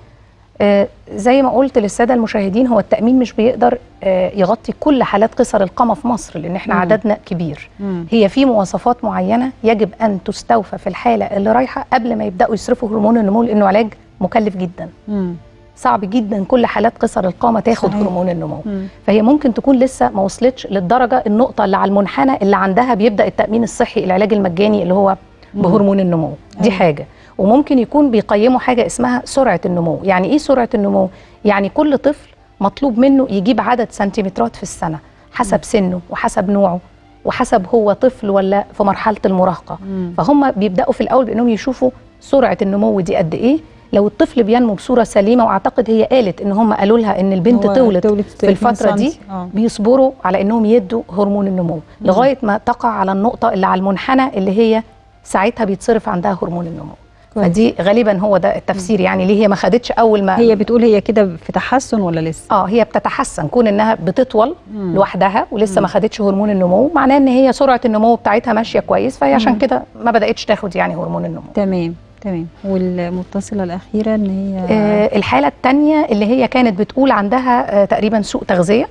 زي ما قلت للساده المشاهدين، هو التامين مش بيقدر يغطي كل حالات قصر القامه في مصر لان احنا مم. عددنا كبير. مم. هي في مواصفات معينه يجب ان تستوفى في الحاله اللي رايحه قبل ما يبداوا يصرفوا هرمون النمو، لانه علاج مكلف جدا. مم. صعب جدا كل حالات قصر القامه تاخد صحيح. هرمون النمو. مم. فهي ممكن تكون لسه ما وصلتش للدرجه النقطه اللي على المنحنى اللي عندها بيبدا التامين الصحي العلاج المجاني اللي هو مم. بهرمون النمو. دي أيوة. حاجه. وممكن يكون بيقيموا حاجه اسمها سرعه النمو. يعني ايه سرعه النمو؟ يعني كل طفل مطلوب منه يجيب عدد سنتيمترات في السنه حسب سنه وحسب نوعه وحسب هو طفل ولا في مرحله المراهقه. مم. فهم بيبداوا في الاول بانهم يشوفوا سرعه النمو دي قد ايه. لو الطفل بينمو بصوره سليمه، واعتقد هي قالت ان هم قالوا لها ان البنت تولد في الفتره دي، آه. بيصبروا على انهم يدوا هرمون النمو مم. لغايه ما تقع على النقطه اللي على المنحنى اللي هي ساعتها بيتصرف عندها هرمون النمو. فدي غالبا هو ده التفسير. يعني ليه هي ما خدتش اول ما هي بتقول هي كده في تحسن ولا لسه؟ اه هي بتتحسن، كون انها بتطول مم. لوحدها ولسه مم. ما خدتش هرمون النمو معناه ان هي سرعه النمو بتاعتها ماشيه كويس، فهي عشان كده ما بداتش تاخد يعني هرمون النمو. تمام تمام. والمتصله الاخيره ان هي آه الحاله الثانيه اللي هي كانت بتقول عندها آه تقريبا سوء تغذيه.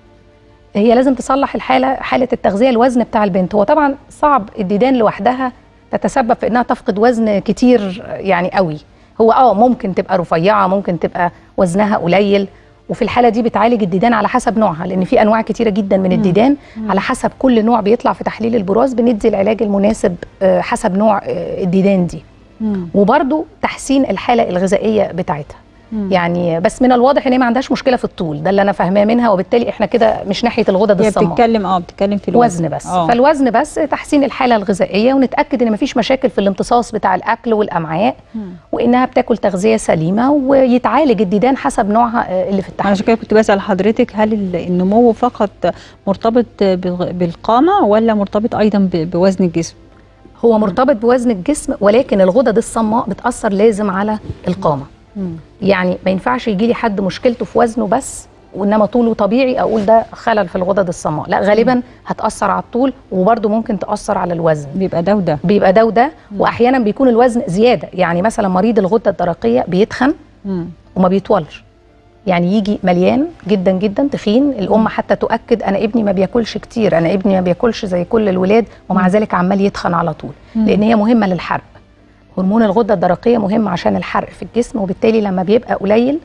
هي لازم تصلح الحاله، حاله التغذيه، الوزن بتاع البنت. هو طبعا صعب الديدان لوحدها تتسبب في انها تفقد وزن كتير يعني قوي. هو اه ممكن تبقى رفيعه، ممكن تبقى وزنها قليل، وفي الحاله دي بتعالج الديدان على حسب نوعها، لان في انواع كتيره جدا من الديدان. مم. على حسب كل نوع بيطلع في تحليل البراز بندي العلاج المناسب حسب نوع الديدان دي. مم. وبرده تحسين الحاله الغذائيه بتاعتها. مم. يعني بس من الواضح ان هي ما عندهاش مشكله في الطول، ده اللي انا فاهماه منها، وبالتالي احنا كده مش ناحيه الغدد الصماء. هي بتتكلم اه بتتكلم في الوزن وزن بس. أوه. فالوزن بس، تحسين الحاله الغذائيه، ونتاكد ان ما فيش مشاكل في الامتصاص بتاع الاكل والامعاء. مم. وانها بتاكل تغذيه سليمه، ويتعالج الديدان حسب نوعها اللي في التحليل. عشان كده كنت بسال حضرتك، هل النمو فقط مرتبط بالقامه ولا مرتبط ايضا بوزن الجسم؟ هو مرتبط بوزن الجسم، ولكن الغدد الصماء بتاثر لازم على القامه. مم. يعني ما ينفعش يجي لي حد مشكلته في وزنه بس وانما طوله طبيعي اقول ده خلل في الغدد الصماء، لا غالبا مم. هتاثر على الطول، وبرده ممكن تاثر على الوزن. بيبقى ده وده بيبقى ده وده. واحيانا بيكون الوزن زياده. يعني مثلا مريض الغده الدرقيه بيتخن مم. وما بيطولش، يعني يجي مليان جدا جدا تخين، الام حتى تؤكد انا ابني ما بياكلش كتير، انا ابني ما بياكلش زي كل الولاد، ومع ذلك عمال يتخن على طول. مم. لان هي مهمه للحرق. هرمون الغده الدرقيه مهم عشان الحرق في الجسم، وبالتالي لما بيبقى قليل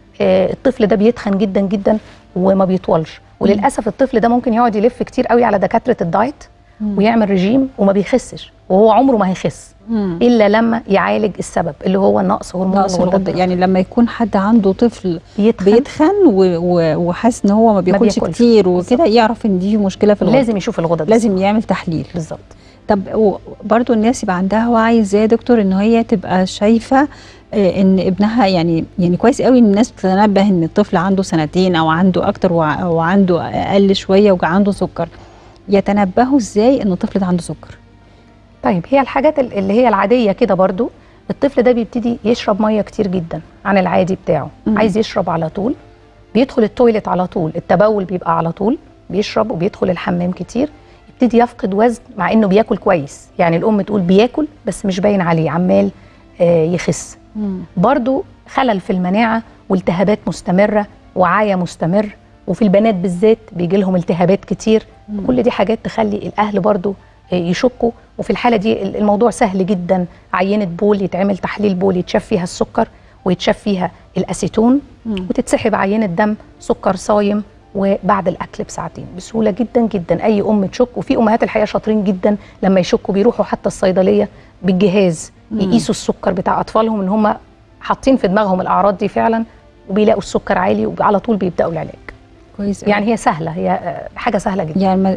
آه الطفل ده بيتخن جدا جدا وما بيطولش. وللاسف الطفل ده ممكن يقعد يلف كتير قوي على دكاتره الدايت مم. ويعمل رجيم وما بيخسش، وهو عمره ما هيخس مم. الا لما يعالج السبب اللي هو نقص هرمون الغده. يعني لما يكون حد عنده طفل بيتخن, بيتخن وحاسس ان هو ما بياكلش كتير وكده، يعرف ان دي مشكله في الغده، لازم يشوف الغده، لازم يعمل تحليل. بالظبط. طب برضو الناس يبقى عندها وعي ازاي يا دكتور ان هي تبقى شايفه ان ابنها، يعني يعني كويس قوي ان الناس تتنبه ان الطفل عنده سنتين او عنده اكتر وعنده اقل شويه وعنده سكر، يتنبهوا ازاي ان الطفل ده عنده سكر؟ طيب هي الحاجات اللي هي العاديه كده برضو، الطفل ده بيبتدي يشرب ميه كتير جدا عن العادي بتاعه. مم. عايز يشرب على طول، بيدخل التويلت على طول، التبول بيبقى على طول، بيشرب وبيدخل الحمام كتير، يبتدي يفقد وزن مع انه بياكل كويس. يعني الام تقول بياكل بس مش باين عليه، عمال آه يخس. مم. برضو خلل في المناعه والتهابات مستمره وعايه مستمر، وفي البنات بالذات بيجي لهم التهابات كتير. مم. كل دي حاجات تخلي الاهل برضو يشكوا. وفي الحاله دي الموضوع سهل جدا، عينه بول يتعمل تحليل بول يتشاف فيها السكر ويتشاف فيها الاسيتون. مم. وتتسحب عينه دم سكر صايم وبعد الاكل بساعتين، بسهوله جدا جدا. اي ام تشك، وفي امهات الحقيقه شاطرين جدا لما يشكوا بيروحوا حتى الصيدليه بالجهاز يقيسوا السكر بتاع اطفالهم، ان هم حاطين في دماغهم الاعراض دي فعلا، وبيلاقوا السكر عالي وعلى طول بيبداوا العلاج. كويس. يعني هي سهله، هي حاجه سهله جدا. يعني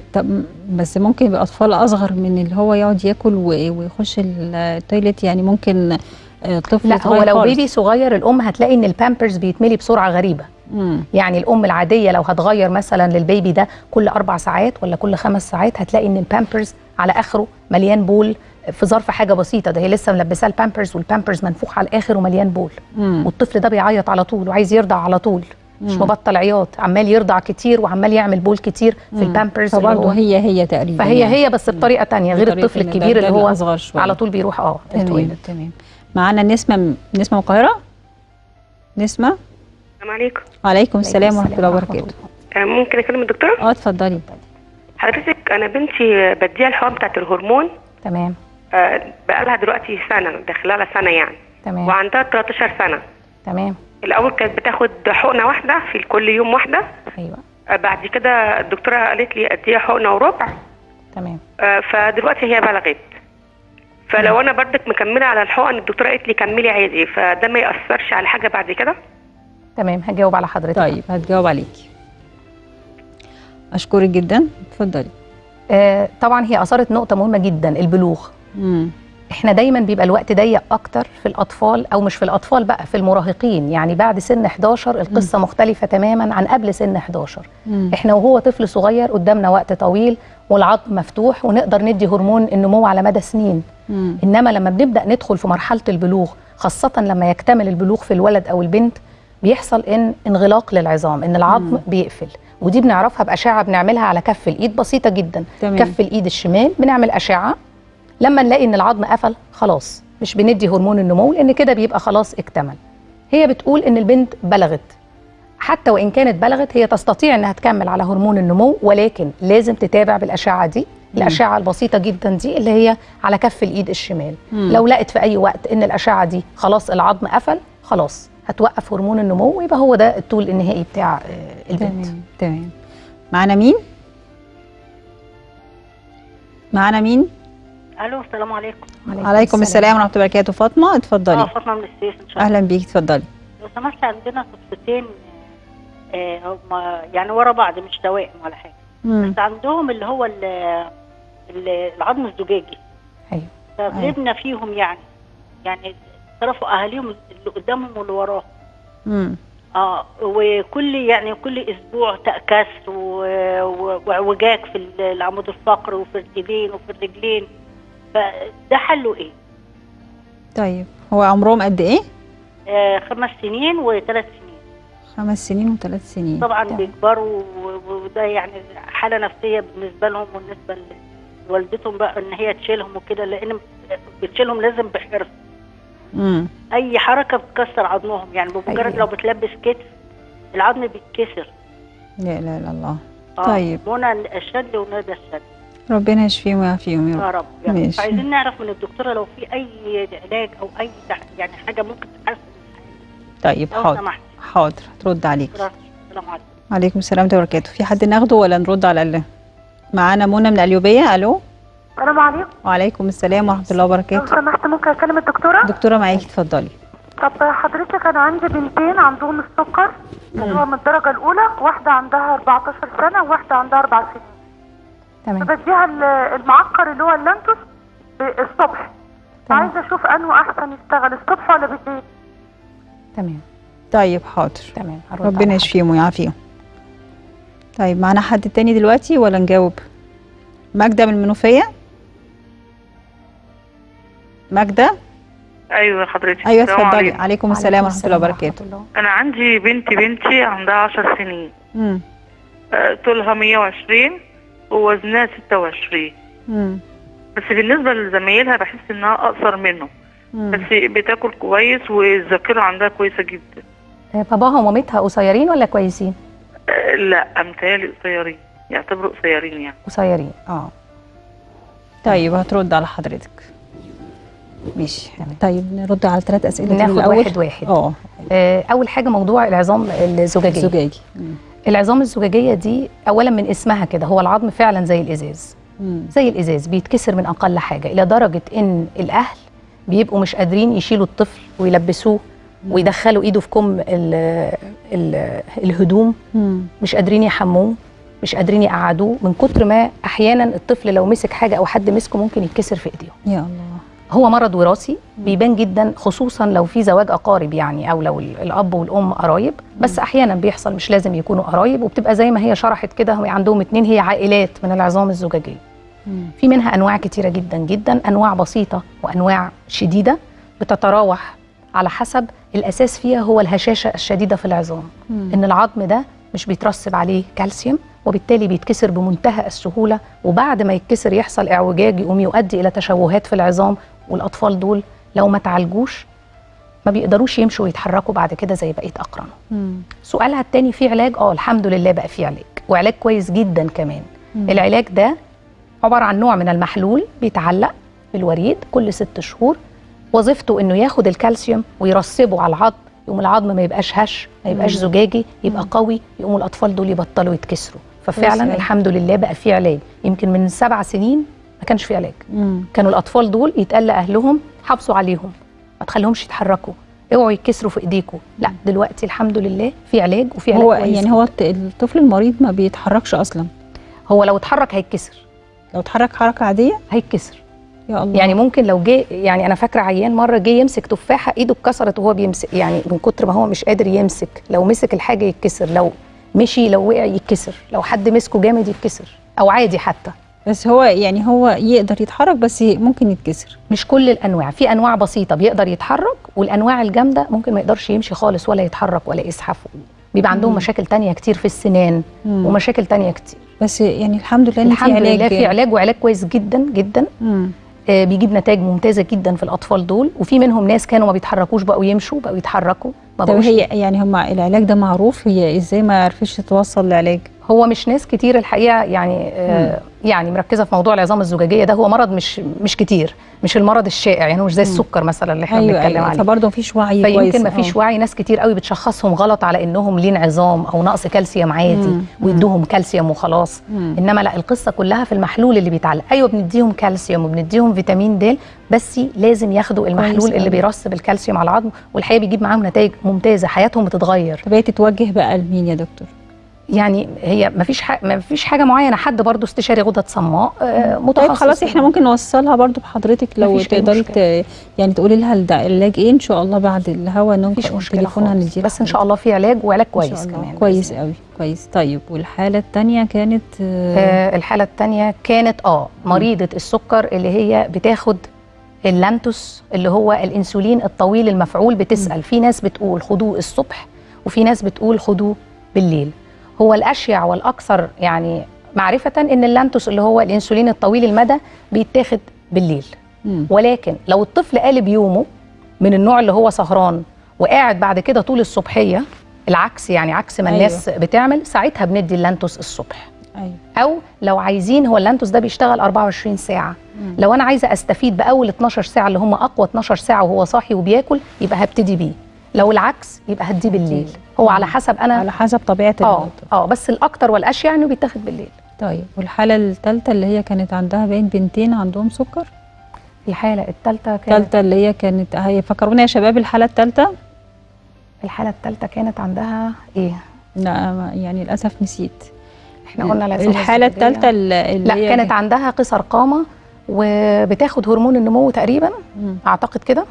بس ممكن يبقى اطفال اصغر من اللي هو يقعد ياكل ويخش التويليت، يعني ممكن طفل لا هو لو بيبي صغير الام هتلاقي ان البامبرز بيتملي بسرعه غريبه. مم. يعني الام العاديه لو هتغير مثلا للبيبي ده كل اربع ساعات ولا كل خمس ساعات، هتلاقي ان البامبرز على اخره مليان بول في ظرف حاجه بسيطه، ده هي لسه ملبساه البامبرز والبامبرز منفوخ على الاخر ومليان بول. مم. والطفل ده بيعيط على طول وعايز يرضع على طول، مش مم. مبطل عياط، عمال يرضع كتير وعمال يعمل بول كتير في مم. البامبرز. فبرضه هي هي تقريبا فهي يعني. هي بس بطريقه ثانيه غير الطفل الكبير اللي هو على طول بيروح اه تمام. تمام. معانا نسمه نسمه من القاهره. نسمه، السلام عليكم. وعليكم السلام ورحمه الله وبركاته. ممكن اكلم الدكتوره؟ اه اتفضلي. حضرتك انا بنتي بديها الحقن بتاعت الهرمون. تمام. آه بقالها دلوقتي سنه، داخله لها سنه يعني. تمام. وعندها تلتاشر سنه. تمام. الاول كانت بتاخد حقنه واحده في كل يوم واحده. ايوه. آه بعد كده الدكتوره قالت لي اديها حقنه وربع. تمام. آه فدلوقتي هي بلغت، فلو انا بردك مكمله على الحقن الدكتوره قالت لي كملي عادي، فده ما ياثرش على حاجه بعد كده؟ تمام، هجاوب على حضرتك. طيب هتجاوب عليكي. اشكرك جدا، اتفضلي. آه طبعا هي اثارت نقطه مهمه جدا، البلوغ. امم احنا دايما بيبقى الوقت ضيق اكتر في الاطفال، او مش في الاطفال بقى، في المراهقين، يعني بعد سن حداشر القصه مم. مختلفه تماما عن قبل سن حداشر. مم. احنا وهو طفل صغير قدامنا وقت طويل والعظم مفتوح ونقدر ندي هرمون النمو على مدى سنين. مم. انما لما بنبدا ندخل في مرحله البلوغ، خاصه لما يكتمل البلوغ في الولد او البنت، بيحصل ان انغلاق للعظام، ان العظم مم. بيقفل، ودي بنعرفها باشعه بنعملها على كف الايد بسيطه جدا. تمام. كف الايد الشمال بنعمل اشعه، لما نلاقي ان العظم قفل خلاص مش بندي هرمون النمو، لان كده بيبقى خلاص اكتمل. هي بتقول ان البنت بلغت، حتى وان كانت بلغت هي تستطيع انها تكمل على هرمون النمو، ولكن لازم تتابع بالاشعه دي، مم. الاشعه البسيطه جدا دي اللي هي على كف الايد الشمال. مم. لو لقت في اي وقت ان الاشعه دي خلاص العظم قفل، خلاص هتوقف هرمون النمو، ويبقى هو ده الطول النهائي بتاع البنت. تمام. تمام. معانا مين؟ معانا مين؟ الو السلام عليكم. عليكم, عليكم السلام ورحمه الله وبركاته. فاطمه اتفضلي. اه فاطمه من السيس ان شاء الله. اهلا بيكي، اتفضلي. لو سمحت عندنا طفلتين آه هم يعني ورا بعض، مش توائم ولا حاجه. مم. بس عندهم اللي هو ال ال العظم الزجاجي. ايوه. فغلبنا فيهم يعني يعني صرفوا اهاليهم اللي قدامهم واللي وراهم. امم اه وكل يعني كل اسبوع كسر وعوجاج في العمود الفقري وفي الايدين وفي الرجلين، فده حله ايه؟ طيب هو عمرهم قد ايه؟ آه خمس سنين وثلاث سنين. خمس سنين وثلاث سنين طبعا. طيب. بيكبروا، وده يعني حاله نفسيه بالنسبه لهم وبالنسبه لوالدتهم بقى، ان هي تشيلهم وكده، لان بتشيلهم لازم بحرص. امم اي حركه بتكسر عظمهم، يعني بمجرد أيوة. لو بتلبس كتف العظم بيتكسر. لا لا لا الله. آه. طيب منى الشد وندى الشد، ربنا يشفيهم ويعافيهم يا رب. يعني عايزين نعرف من الدكتوره لو في اي علاج او اي يعني حاجه ممكن تحسن. طيب حاضر حاضر هترد عليك. السلام عليكم. وعليكم السلام ورحمه الله وبركاته. في حد ناخده ولا نرد على الله؟ معانا منى من القليوبيه. الو. السلام عليكم. وعليكم السلام ورحمه الله وبركاته. لو سمحت ممكن اكلم الدكتوره؟ دكتوره معاكي، اتفضلي. طب حضرتك انا عندي بنتين عندهم السكر اللي هو من الدرجه الاولى، واحده عندها أربعتاشر سنه وواحده عندها اربع سنين. تمام. بديها المعقر اللي هو اللانتوس الصبح. عايزه اشوف انه احسن يشتغل الصبح ولا بالليل. تمام. طيب حاضر. تمام. ربنا يشفيهم ويعافيهم. طيب معانا حد تاني دلوقتي ولا نجاوب؟ ماجدة من المنوفية. ماجدة. ايوه حضرتك. ايوه اتفضلي. عليكم السلام ورحمه الله وبركاته. انا عندي بنتي بنتي عندها عشر سنين. امم طولها مية وعشرين ووزنها ستة وعشرين. امم بس بالنسبه لزمايلها بحس انها اقصر منهم. مم. بس بتاكل كويس والذاكره عندها كويسه جدا. باباها ومامتها قصيرين ولا كويسين؟ أه لا متهيألي قصيرين، يعتبروا قصيرين يعني. قصيرين اه. طيب هترد على حضرتك. ماشي. طيب نرد على ثلاث اسئله ناخد الأول. واحد واحد. اه اول حاجه موضوع العظام الزجاجيه. الزجاجي. العظام الزجاجيه دي اولا من اسمها كده، هو العظم فعلا زي الازاز. مم. زي الازاز بيتكسر من اقل حاجه، الى درجه ان الاهل بيبقوا مش قادرين يشيلوا الطفل ويلبسوه ويدخلوا ايده في كم ال ال الهدوم. مم. مش قادرين يحموه، مش قادرين يقعدوه، من كتر ما احيانا الطفل لو مسك حاجه او حد مسكه ممكن يتكسر في ايديهم. يا الله. هو مرض وراثي بيبان جدا، خصوصا لو في زواج اقارب يعني، او لو الاب والام قرايب، بس احيانا بيحصل، مش لازم يكونوا قرايب، وبتبقى زي ما هي شرحت كده، هم عندهم اتنين، هي عائلات من العظام الزجاجيه. مم. في منها انواع كتيره جدا جدا، انواع بسيطه وانواع شديده بتتراوح على حسب الاساس فيها هو الهشاشه الشديده في العظام. مم. ان العظم ده مش بيترسب عليه كالسيوم وبالتالي بيتكسر بمنتهى السهوله، وبعد ما يتكسر يحصل اعوجاج يقوم يؤدي الى تشوهات في العظام، والاطفال دول لو ما تعالجوش ما بيقدروش يمشوا ويتحركوا بعد كده زي بقيه اقرانهم. سؤالها الثاني في علاج؟ اه الحمد لله بقى في علاج، وعلاج كويس جدا كمان. مم. العلاج ده عباره عن نوع من المحلول بيتعلق في الوريد كل ست شهور، وظيفته انه ياخد الكالسيوم ويرسبه على العظم، يقوم العظم ما يبقاش هش، ما يبقاش مم. زجاجي، يبقى مم. قوي، يقوموا الاطفال دول يبطلوا يتكسروا. ففعلا الحمد لله بقى في علاج. يمكن من سبع سنين ما كانش في علاج. مم. كانوا الاطفال دول يتقال لاهلهم حافظوا عليهم، ما تخليهمش يتحركوا، اوعوا يتكسروا في ايديكم. لا دلوقتي الحمد لله في علاج، وفي علاج هو يعني هو الطفل المريض ما بيتحركش اصلا؟ هو لو اتحرك هيتكسر، لو اتحرك حركه عاديه هيتكسر. يا الله. يعني ممكن لو جه، يعني انا فاكره عيان مره جه يمسك تفاحه ايده اتكسرت وهو بيمسك، يعني من كتر ما هو مش قادر يمسك، لو مسك الحاجه يتكسر، لو مشي لو وقع يتكسر، لو حد مسكه جامد يتكسر، او عادي حتى. بس هو يعني هو يقدر يتحرك بس ممكن يتكسر. مش كل الانواع، في انواع بسيطه بيقدر يتحرك، والانواع الجامده ممكن ما يقدرش يمشي خالص ولا يتحرك ولا يزحف، بيبقى عندهم مم. مشاكل تانية كتير في السنان مم. ومشاكل تانية كتير. بس يعني الحمد لله ان في علاج. الحمد لله في علاج، وعلاج كويس جدا جدا. مم. آه بيجيب نتائج ممتازه جدا في الاطفال دول، وفي منهم ناس كانوا ما بيتحركوش بقوا يمشوا، بقوا يتحركوا. طب هي يعني هم العلاج ده معروف، هي ازاي ما عرفتش تتوصل لعلاج؟ هو مش ناس كتير الحقيقه، يعني آه يعني مركزه في موضوع العظام الزجاجيه ده. هو مرض مش مش كتير، مش المرض الشائع، يعني مش زي السكر مثلا اللي احنا بنتكلم أيوة عليه. فبرضه مفيش وعي كويس، فيمكن مفيش وعي. ناس كتير قوي بتشخصهم غلط على انهم لين عظام او نقص كالسيوم عادي ويدوهم كالسيوم وخلاص. مم. انما لا، القصه كلها في المحلول اللي بيتعلق. ايوه بنديهم كالسيوم وبنديهم فيتامين د، بس لازم ياخدوا المحلول اللي بيرسب الكالسيوم على العظم، والحقيقه بيجيب معاهم نتائج ممتازه، حياتهم بتتغير. طب هي تتوجه بقى لمين يا دكتور؟ يعني هي ما فيش حاجه ما فيش حاجه معينه، حد برضو استشاري غدد صماء آه متخصص. طيب خلاص احنا ممكن نوصلها برضو بحضرتك لو تقدري ت... يعني تقولي لها العلاج ايه ان شاء الله بعد الهوا، نوم تليفونها نديها، بس ان شاء الله في علاج، وعلاج كويس كمان. كويس قوي كويس. طيب والحاله الثانيه كانت آه الحاله الثانيه كانت اه مريضه السكر اللي هي بتاخد اللانتوس اللي هو الانسولين الطويل المفعول. بتسال، في ناس بتقول خدوه الصبح وفي ناس بتقول خدوه بالليل. هو الاشيع والاكثر يعني معرفه ان اللانتوس اللي هو الانسولين الطويل المدى بيتاخد بالليل. مم. ولكن لو الطفل قالب يومه من النوع اللي هو سهران وقاعد بعد كده طول الصبحيه، العكس يعني عكس ما الناس أيوة. بتعمل، ساعتها بندي اللانتوس الصبح. أيوة. او لو عايزين، هو اللانتوس ده بيشتغل أربعة وعشرين ساعه. مم. لو انا عايزه استفيد باول اتناشر ساعه اللي هم اقوى اتناشر ساعه وهو صاحي وبياكل، يبقى هبتدي بيه. لو العكس يبقى هديه بالليل. هو على حسب انا على حسب طبيعه اه اه بس الاكتر والاشيع انه بيتاخد بالليل. طيب والحاله الثالثه اللي هي كانت عندها باين بنتين عندهم سكر؟ الحاله الثالثه كانت الثالثه اللي هي كانت هي فكرونا يا شباب الحاله الثالثه. الحاله الثالثه كانت عندها ايه؟ لا يعني للاسف نسيت. احنا قلنا الحاله الثالثه اللي لا هي كانت عندها قصر قامه وبتاخد هرمون النمو تقريبا. مم. اعتقد كده،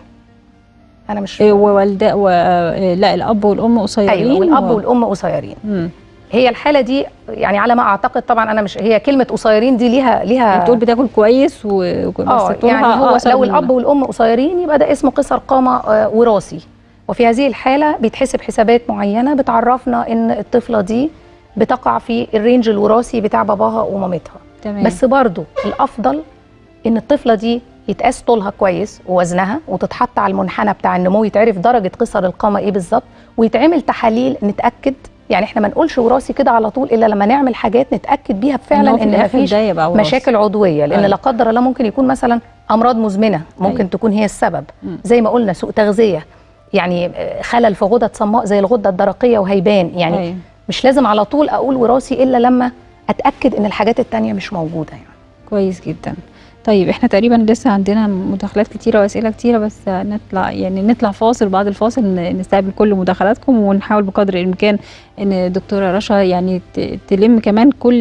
انا مش إيه ووالده و... لا الاب والام قصيرين. ايوه والاب و... والام قصيرين. مم. هي الحاله دي يعني على ما اعتقد، طبعا انا مش، هي كلمه قصيرين دي ليها ليها بتقول بتاكل كويس و اه يعني هو لو الاب والام قصيرين يبقى ده اسمه قصر قامه آه وراثي. وفي هذه الحاله بيتحسب حسابات معينه بتعرفنا ان الطفله دي بتقع في الرينج الوراثي بتاع باباها ومامتها. تمام. بس برضو الافضل ان الطفله دي يتقاس طولها كويس ووزنها وتتحط على المنحنى بتاع النمو، يتعرف درجه قصر القامه ايه بالظبط، ويتعمل تحاليل نتاكد. يعني احنا ما نقولش وراثي كده على طول الا لما نعمل حاجات نتاكد بيها فعلا ان مفيش مشاكل عضويه، لان أيوة. لا قدر الله ممكن يكون مثلا امراض مزمنه ممكن أيوة. تكون هي السبب. م. زي ما قلنا سوء تغذيه، يعني خلل في غدد صماء زي الغده الدرقيه وهيبان. يعني أيوة. مش لازم على طول اقول وراثي الا لما اتاكد ان الحاجات التانية مش موجوده. يعني كويس جدا. طيب احنا تقريبا لسه عندنا مداخلات كتيره واسئله كتيره، بس نطلع يعني نطلع فاصل. بعد الفاصل نستقبل كل مداخلاتكم ونحاول بقدر الامكان ان الدكتوره رشا يعني تلم كمان كل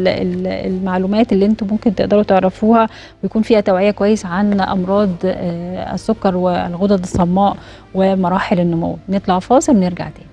المعلومات اللي انتم ممكن تقدروا تعرفوها، ويكون فيها توعيه كويس عن امراض السكر والغدد الصماء ومراحل النمو. نطلع فاصل ونرجع تاني.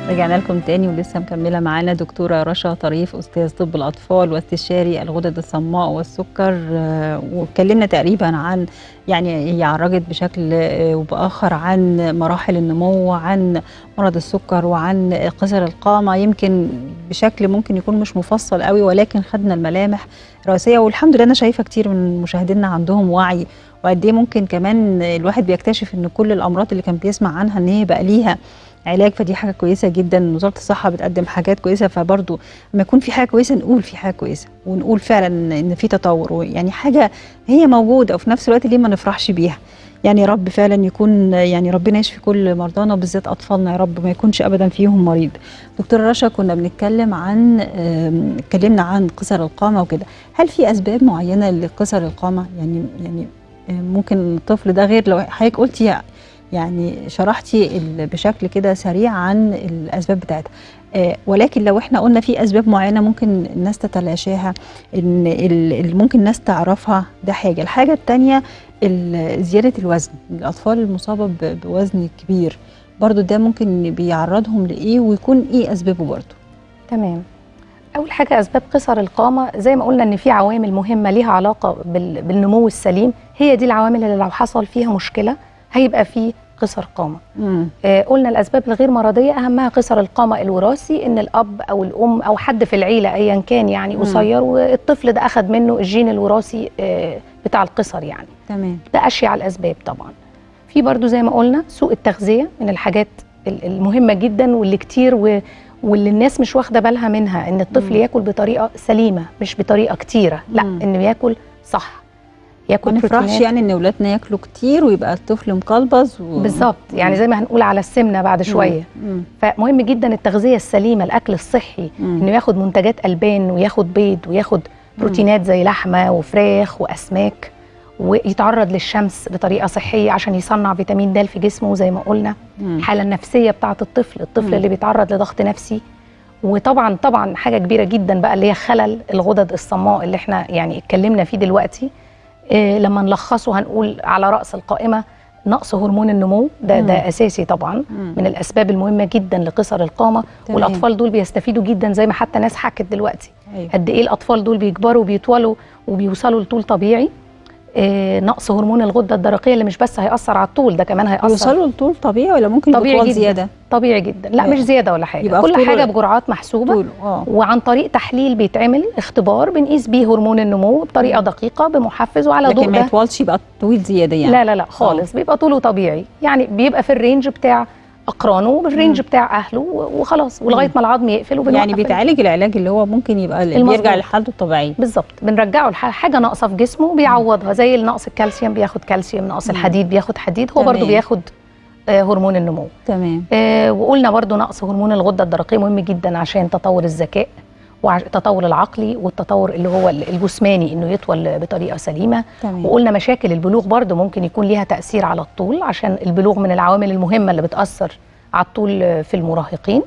رجعنا لكم تاني ولسه مكمله معانا دكتوره رشا طريف، استاذ طب الاطفال واستشاري الغدد الصماء والسكر، واتكلمنا تقريبا عن يعني هي عرجت بشكل وباخر عن مراحل النمو، عن مرض السكر، وعن قصر القامه، يمكن بشكل ممكن يكون مش مفصل قوي ولكن خدنا الملامح الرئيسيه. والحمد لله انا شايفه كتير من مشاهدينا عندهم وعي، وقد ايه ممكن كمان الواحد بيكتشف ان كل الامراض اللي كان بيسمع عنها ان هي بقى ليها علاج، فدي حاجه كويسه جدا. وزاره الصحه بتقدم حاجات كويسه، فبرضه لما يكون في حاجه كويسه نقول في حاجه كويسه، ونقول فعلا ان في تطور، يعني حاجه هي موجوده، وفي نفس الوقت ليه ما نفرحش بيها. يعني يا رب فعلا يكون، يعني ربنا يشفي كل مرضانا وبالذات اطفالنا، يا رب ما يكونش ابدا فيهم مريض. دكتوره رشا، كنا بنتكلم عن اتكلمنا عن قصر القامه وكده، هل في اسباب معينه لقصر القامه؟ يعني يعني ممكن الطفل ده غير لو حضرتك قلتي يعني شرحتي بشكل كده سريع عن الاسباب بتاعتها، آه ولكن لو احنا قلنا في اسباب معينه ممكن الناس تتلاشاها، ان اللي ممكن الناس تعرفها، ده حاجه. الحاجه الثانيه زياده الوزن، الاطفال المصابه بوزن كبير برضو ده ممكن بيعرضهم لايه، ويكون ايه اسبابه برضو؟ تمام. اول حاجه اسباب قصر القامه زي ما قلنا ان في عوامل مهمه ليها علاقه بالنمو السليم، هي دي العوامل اللي لو حصل فيها مشكله هيبقى فيه قصر قامه. آه قلنا الاسباب الغير مرضيه اهمها قصر القامه الوراثي، ان الاب او الام او حد في العيله ايا كان يعني قصير، والطفل ده اخذ منه الجين الوراثي آه بتاع القصر يعني. تمام. ده اشيع الاسباب طبعا. في برضو زي ما قلنا سوء التغذيه من الحاجات المهمه جدا واللي كتير و واللي الناس مش واخده بالها منها، ان الطفل مم. ياكل بطريقه سليمه مش بطريقه كتيره، لا مم. انه ياكل صح، ياكل ما نفرحش يعني ان اولادنا ياكلوا كتير ويبقى الطفل مقلبز و... بالظبط، يعني زي ما هنقول على السمنه بعد شويه. مم. فمهم جدا التغذيه السليمه، الاكل الصحي، مم. انه ياخد منتجات البان وياخد بيض وياخد بروتينات زي لحمه وفراخ واسماك، ويتعرض للشمس بطريقه صحيه عشان يصنع فيتامين د في جسمه زي ما قلنا. مم. الحاله النفسيه بتاعه الطفل، الطفل مم. اللي بيتعرض لضغط نفسي، وطبعا طبعا حاجه كبيره جدا بقى اللي هي خلل الغدد الصماء اللي احنا يعني اتكلمنا فيه دلوقتي. إيه لما نلخصه هنقول على راس القائمه نقص هرمون النمو، ده مم. ده اساسي طبعا مم. من الاسباب المهمه جدا لقصر القامه. تمام. والاطفال دول بيستفيدوا جدا زي ما حتى ناس حكت دلوقتي. أيوة. قد ايه الاطفال دول بيكبروا وبيطولوا وبيوصلوا لطول طبيعي. إيه نقص هرمون الغده الدرقيه اللي مش بس هيأثر على الطول، ده كمان هيأثر. يوصلوا لطول طبيعي ولا ممكن يطول زياده؟ طبيعي جدا، لا مش زياده ولا حاجه، كل حاجه بجرعات محسوبه. وعن طريق تحليل بيتعمل اختبار بنقيس بيه هرمون النمو بطريقه دقيقه بمحفز وعلى ضوء ده. لكن ما يطولش يبقى طويل زياده يعني؟ لا لا لا خالص. أوه. بيبقى طوله طبيعي، يعني بيبقى في الرينج بتاع اقرانه وبالرينج بتاع اهله وخلاص، ولغايه ما العظم يقفل وبنوقف. يعني بيتعالج العلاج اللي هو ممكن يبقى المظبوط. بيرجع لحالته الطبيعيه بالظبط، بنرجعه لحاجه ناقصه في جسمه بيعوضها، زي نقص الكالسيوم بياخد كالسيوم، نقص الحديد بياخد حديد، هو برضو بياخد آه هرمون النمو. تمام. آه وقلنا برضو نقص هرمون الغده الدرقيه مهم جدا عشان تطور الذكاء والتطور العقلي والتطور اللي هو الجسماني، انه يطول بطريقه سليمه. تمام. وقلنا مشاكل البلوغ برضو ممكن يكون ليها تاثير على الطول، عشان البلوغ من العوامل المهمه اللي بتاثر على الطول في المراهقين.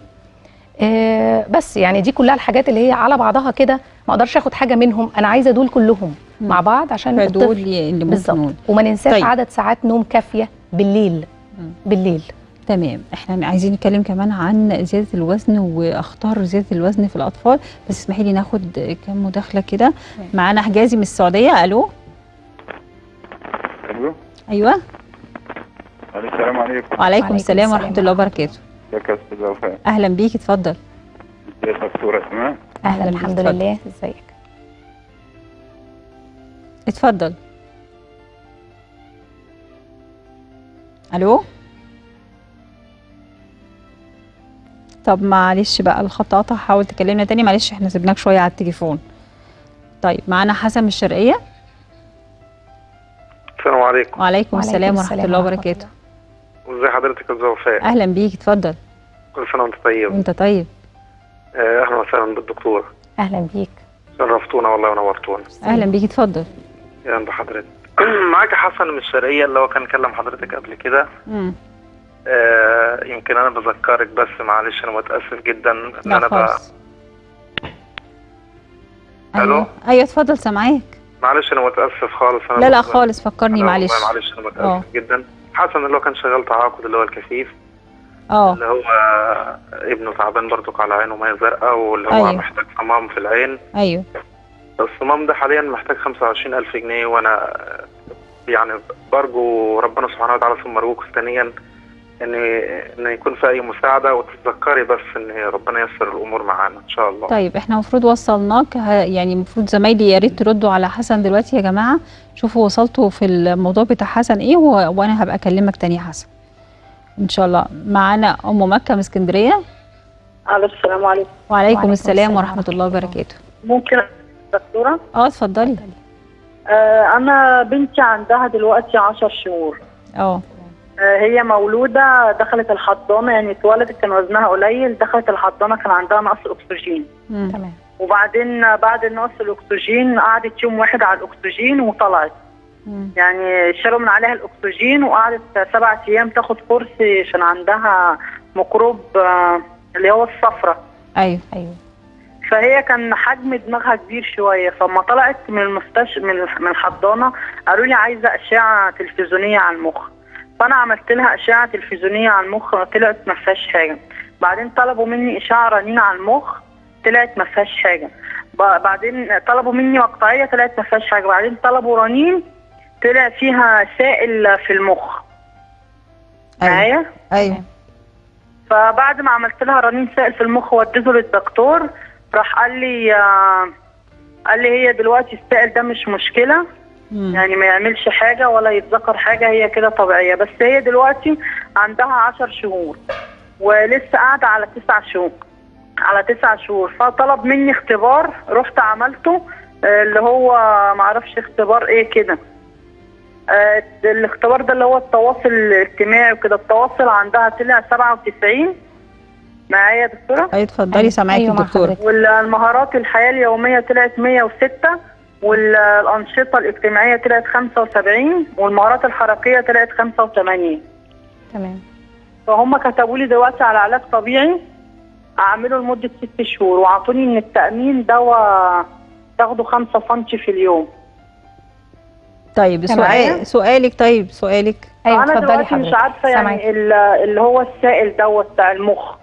آه بس يعني دي كلها الحاجات اللي هي على بعضها كده، ما اقدرش اخد حاجه منهم، انا عايزه دول كلهم مم. مع بعض عشان الطفل اللي بالظبط. وما ننساش طيب. عدد ساعات نوم كافيه بالليل. مم. بالليل. تمام. احنا عايزين نتكلم كمان عن زياده الوزن واخطار زياده الوزن في الاطفال، بس اسمحي لي ناخد كام مداخله كده. معانا حجازي من السعوديه. الو. الو. ايوه. السلام عليكم. وعليكم السلام ورحمه الله وبركاته. ازيك يا استاذه وفاء؟ اهلا بيك، اتفضل. ازيك يا دكتوره سماء؟ اهلا الحمد لله، ازيك؟ اتفضل. الو. طب معلش بقى الخط قطع، حاول تكلمنا تاني، معلش احنا سيبناك شويه على التليفون. طيب معانا حسن من الشرقيه. السلام عليكم. وعليكم السلام ورحمه الله وبركاته. ازي حضرتك يا استاذه وفاء؟ اهلا بيك، اتفضل. كل سنه وانت طيب. وانت طيب. اهلا وسهلا بالدكتوره. اهلا بيك. شرفتونا والله ونورتونا. اهلا بيك، اتفضل. يا عند حضرتك. معاك حسن من الشرقيه اللي هو كان كلم حضرتك قبل كده. امم آه يمكن انا بذكرك بس، معلش انا متاسف جدا ان انا بقى. الو. ايوه اتفضل سامعاك. معلش انا متاسف خالص. انا لا لا خالص، فكرني معلش. معلش انا متاسف أوه. جدا. حسن اللي هو كان شغال تعاقد اللي هو الكفيف. اه اللي هو ابنه تعبان برضك على عينه ميه زرقاء، واللي هو أيوه. محتاج صمام في العين. ايوه الصمام ده حاليا محتاج خمسة وعشرين ألف جنيه، وانا يعني برجو ربنا سبحانه وتعالى ثم ارجوك ثانيا ان ان يكون في اي مساعده، وتتذكري بس ان ربنا ييسر الامور معانا ان شاء الله. طيب احنا المفروض وصلناك، يعني المفروض زمايلي يا ريت تردوا على حسن دلوقتي يا جماعه، شوفوا وصلتوا في الموضوع بتاع حسن ايه، و... وانا هبقى اكلمك تاني يا حسن ان شاء الله. معانا ام مكه من اسكندريه. الو السلام عليكم. وعليكم السلام ورحمه الله وبركاته. ممكن دكتوره؟ اه اتفضلي. آه انا بنتي عندها دلوقتي عشر شهور. اه هي مولوده دخلت الحضانه، يعني اتولدت كان وزنها قليل، دخلت الحضانه كان عندها نقص اكسجين. تمام. وبعدين بعد نقص الاكسجين قعدت يوم واحد على الاكسجين وطلعت. مم. يعني شالوا من عليها الاكسجين وقعدت سبع ايام تاخد كورس عشان عندها ميكروب آه، اللي هو الصفرة. ايوه ايوه. فهي كان حجم دماغها كبير شويه، فلما طلعت من المستشفى من من الحضانه قالوا لي عايزه اشعه تلفزيونيه على المخ. فانا عملت لها اشعه تلفزيونيه على المخ، طلعت ما فيهاش حاجه. بعدين طلبوا مني اشعه رنين على المخ، طلعت ما فيهاش حاجه. بعدين طلبوا مني مقطعيه، طلعت ما فيهاش حاجه. بعدين طلبوا رنين، طلع فيها سائل في المخ. معايا؟ ايوه ايوه. فبعد ما عملت لها رنين سائل في المخ وديته للدكتور، راح قال لي آه قال لي هي دلوقتي السائل ده مش مشكله، مم. يعني ما يعملش حاجه ولا يتذكر حاجه، هي كده طبيعيه. بس هي دلوقتي عندها عشر شهور ولسه قاعده على تسع شهور على تسع شهور فطلب مني اختبار، رحت عملته آه اللي هو معرفش اختبار ايه كده. آه الاختبار ده اللي هو التواصل الاجتماعي وكده، التواصل عندها طلع سبعة وتسعين. معايا يا دكتوره؟ ايوه اتفضلي سامعاكي يا دكتوره. والمهارات الحياه اليوميه طلعت مية وستة، والانشطه الاجتماعيه طلعت خمسة وسبعين، والمهارات الحركيه طلعت خمسة وثمانين. تمام. فهم كتبوا لي دلوقتي على علاج طبيعي اعمله لمده ست شهور، وعطوني ان التامين دواء تاخده خمسة سنتي في اليوم. طيب سؤال سؤالك طيب سؤالك ايوه انا دلوقتي مش عارفه يعني اللي هو السائل دوت بتاع المخ.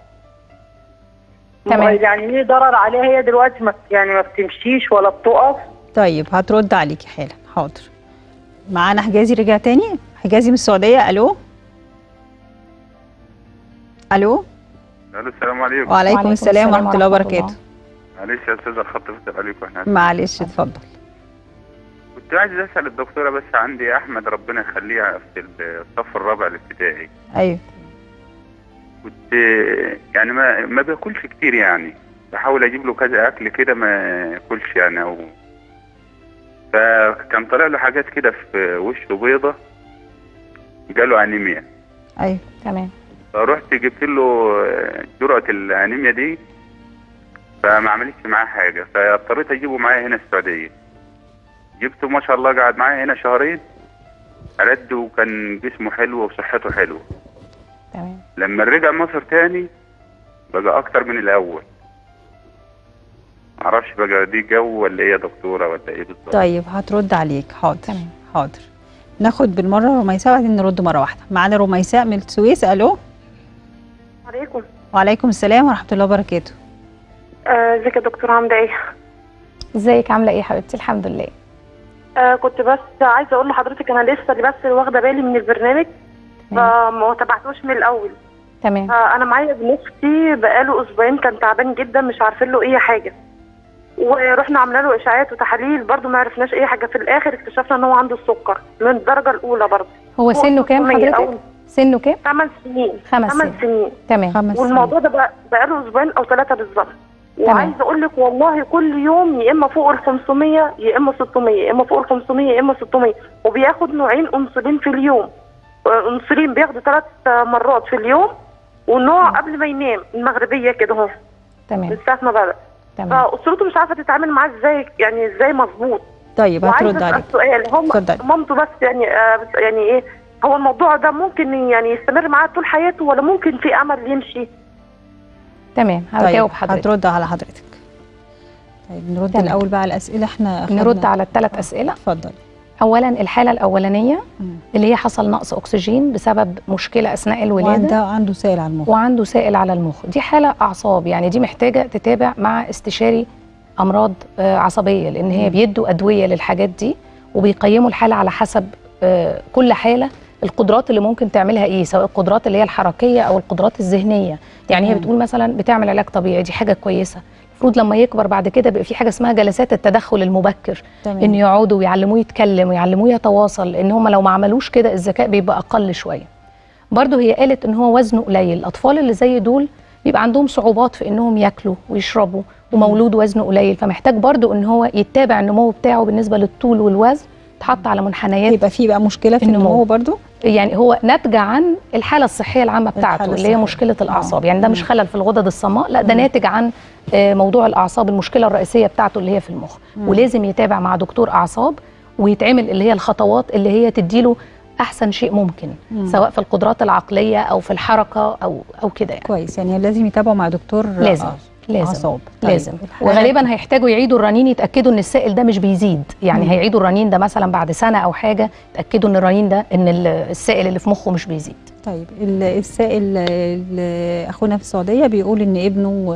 تمام. يعني ليه ضرر عليها؟ هي دلوقتي ما يعني ما بتمشيش ولا بتقف. طيب هترد عليكي حالا حاضر. معانا حجازي رجع تاني. حجازي من السعوديه. الو الو الو السلام عليكم. وعليكم السلام ورحمه الله وبركاته. معلش يا استاذ الخط فصل عليكم احنا. معلش اتفضل. كنت عايز اسال الدكتوره، بس عندي احمد ربنا يخليها في الصف الرابع الابتدائي. ايوه. كنت يعني ما ما باكلش كتير، يعني بحاول اجيب له كذا اكل كده ما ياكلش يعني، او فكان طالع له حاجات كده في وشه بيضه، جاله انيميا. ايوه تمام. فرحت جبت له جرعه الانيميا دي، فما عملتش معاه حاجه، فاضطريت اجيبه معايا هنا السعوديه. جبته ما شاء الله قعد معايا هنا شهرين، رد وكان جسمه حلو وصحته حلوه. تمام. لما رجع مصر تاني بقى اكتر من الاول. معرفش بقى دي جو ولا ايه يا دكتوره ولا ايه بالظبط؟ طيب هترد عليك حاضر. تمام. حاضر. ناخد بالمره رميساء وبعدين نرد مره واحده. معانا رميساء من السويس. الو. عليكم. وعليكم السلام ورحمه الله وبركاته. ازيك يا دكتوره عامله ايه؟ ازيك عامله ايه يا حبيبتي؟ الحمد لله. آه كنت بس عايزه اقول لحضرتك انا لسه بس واخده بالي من البرنامج، فما تبعتوش من الاول. تمام. آه انا معايا ابن اختي بقاله اسبوعين كان تعبان جدا، مش عارفين له اي حاجه، ورحنا عملنا له اشاعات وتحاليل برده ما عرفناش اي حاجه. في الاخر اكتشفنا ان هو عنده السكر من الدرجه الاولى برده. هو سنه كام حضرتك؟ سنه كام؟ ثمان سنين. خمس ثمان سنين. تمام. خمس سنين. والموضوع ده بقى بقاله اسبوعين او ثلاثه بالظبط. وعايزه اقول لك والله كل يوم يا اما فوق ال خمسمية يا اما ستمية، يا اما فوق ال خمسمية يا اما ستمية، وبياخد نوعين انسولين في اليوم. انسولين بياخده ثلاث مرات في اليوم، والنوع قبل ما ينام المغربيه كده اهو. تمام. من ساعه ما بدا. تمام. فاسرته مش عارفه تتعامل معاه ازاي، يعني ازاي مظبوط. طيب هترد عليك. سؤال هم مامته بس يعني آه يعني ايه هو الموضوع ده ممكن يعني يستمر معاه طول حياته ولا ممكن في امل يمشي؟ تمام هجاوب حضرتك. هترد على حضرتك. طيب نرد تمام. الاول بقى على الاسئله. احنا نرد على الثلاث اسئله. اتفضل. اولا الحاله الاولانيه اللي هي حصل نقص اكسجين بسبب مشكله اثناء الولاده، وعنده عنده سائل على المخ وعنده سائل على المخ، دي حاله اعصاب، يعني دي محتاجه تتابع مع استشاري امراض عصبيه، لان هي بيدوا ادويه للحاجات دي وبيقيموا الحاله على حسب كل حاله القدرات اللي ممكن تعملها ايه، سواء القدرات اللي هي الحركيه او القدرات الذهنيه. يعني هي بتقول مثلا بتعمل علاج طبيعي، دي حاجه كويسه، المفروض لما يكبر بعد كده بيبقى في حاجه اسمها جلسات التدخل المبكر، ان يقعدوا ويعلموه يتكلم ويعلموه يتواصل، لان هم لو ما عملوش كده الذكاء بيبقى اقل شويه. برضه هي قالت ان هو وزنه قليل، الاطفال اللي زي دول بيبقى عندهم صعوبات في انهم ياكلوا ويشربوا، ومولود وزنه قليل، فمحتاج برضه ان هو يتابع النمو بتاعه بالنسبه للطول والوزن، تحط على منحنيات. يبقى في بقى مشكله في النمو, النمو برضه، يعني هو ناتجه عن الحاله الصحيه العامه بتاعته اللي هي مشكله الاعصاب. يعني ده مش خلل في الغدد الصماء، لا ده ناتج عن موضوع الاعصاب، المشكله الرئيسيه بتاعته اللي هي في المخ. مم. ولازم يتابع مع دكتور اعصاب ويتعمل اللي هي الخطوات اللي هي تديله احسن شيء ممكن، مم. سواء في القدرات العقليه او في الحركه او او كده يعني. كويس، يعني لازم يتابعوا مع دكتور لازم أعصاب. لازم أعصاب. طيب. لازم وغالبا هيحتاجوا يعيدوا الرنين، يتاكدوا ان السائل ده مش بيزيد، يعني مم. هيعيدوا الرنين ده مثلا بعد سنه او حاجه، يتاكدوا ان الرنين ده ان السائل اللي في مخه مش بيزيد. طيب السائل اللي اخونا في السعوديه بيقول ان ابنه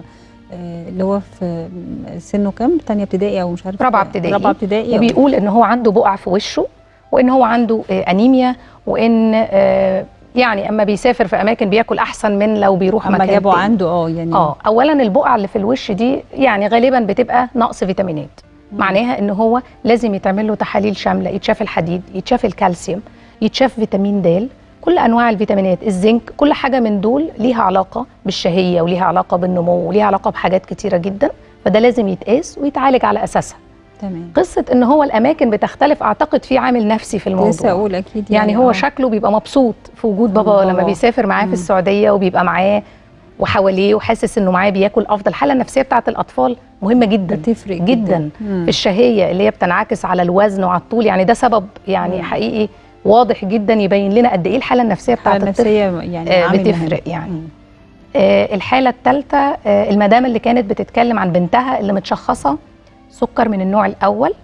اللي هو في سنه كام، ثانيه ابتدائي او مش عارف رابعه ابتدائي رابعه ابتدائي وبيقول ان هو عنده بقع في وشه، وان هو عنده انيميا، وان يعني اما بيسافر في اماكن بياكل احسن من لو بيروح مكان اما جابوا عنده اه يعني اه اولا البقع اللي في الوش دي يعني غالبا بتبقى نقص فيتامينات، مم. معناها ان هو لازم يتعمل له تحاليل شامله، يتشاف الحديد، يتشاف الكالسيوم، يتشاف فيتامين د، كل انواع الفيتامينات، الزنك، كل حاجه من دول ليها علاقه بالشهيه وليها علاقه بالنمو وليها علاقه بحاجات كتيره جدا، فده لازم يتقاس ويتعالج على اساسها. تمام. قصه ان هو الاماكن بتختلف، اعتقد في عامل نفسي في الموضوع. لسه اقول اكيد يعني, يعني هو آه. شكله بيبقى مبسوط في وجود بابا أوه. لما بيسافر معاه في السعوديه وبيبقى معاه وحواليه وحاسس انه معاه بياكل افضل. الحاله النفسيه بتاعه الاطفال مهمه جدا، بتفرق جدا, جداً. في الشهيه اللي هي بتنعكس على الوزن وعلى الطول، يعني ده سبب يعني مم. حقيقي واضح جدا يبين لنا قد ايه الحاله النفسيه بتاعه الطفل يعني آه بتفرق يعني. مم. آه الحاله الثالثه آه المدام اللي كانت بتتكلم عن بنتها اللي متشخصه سكر من النوع الاول،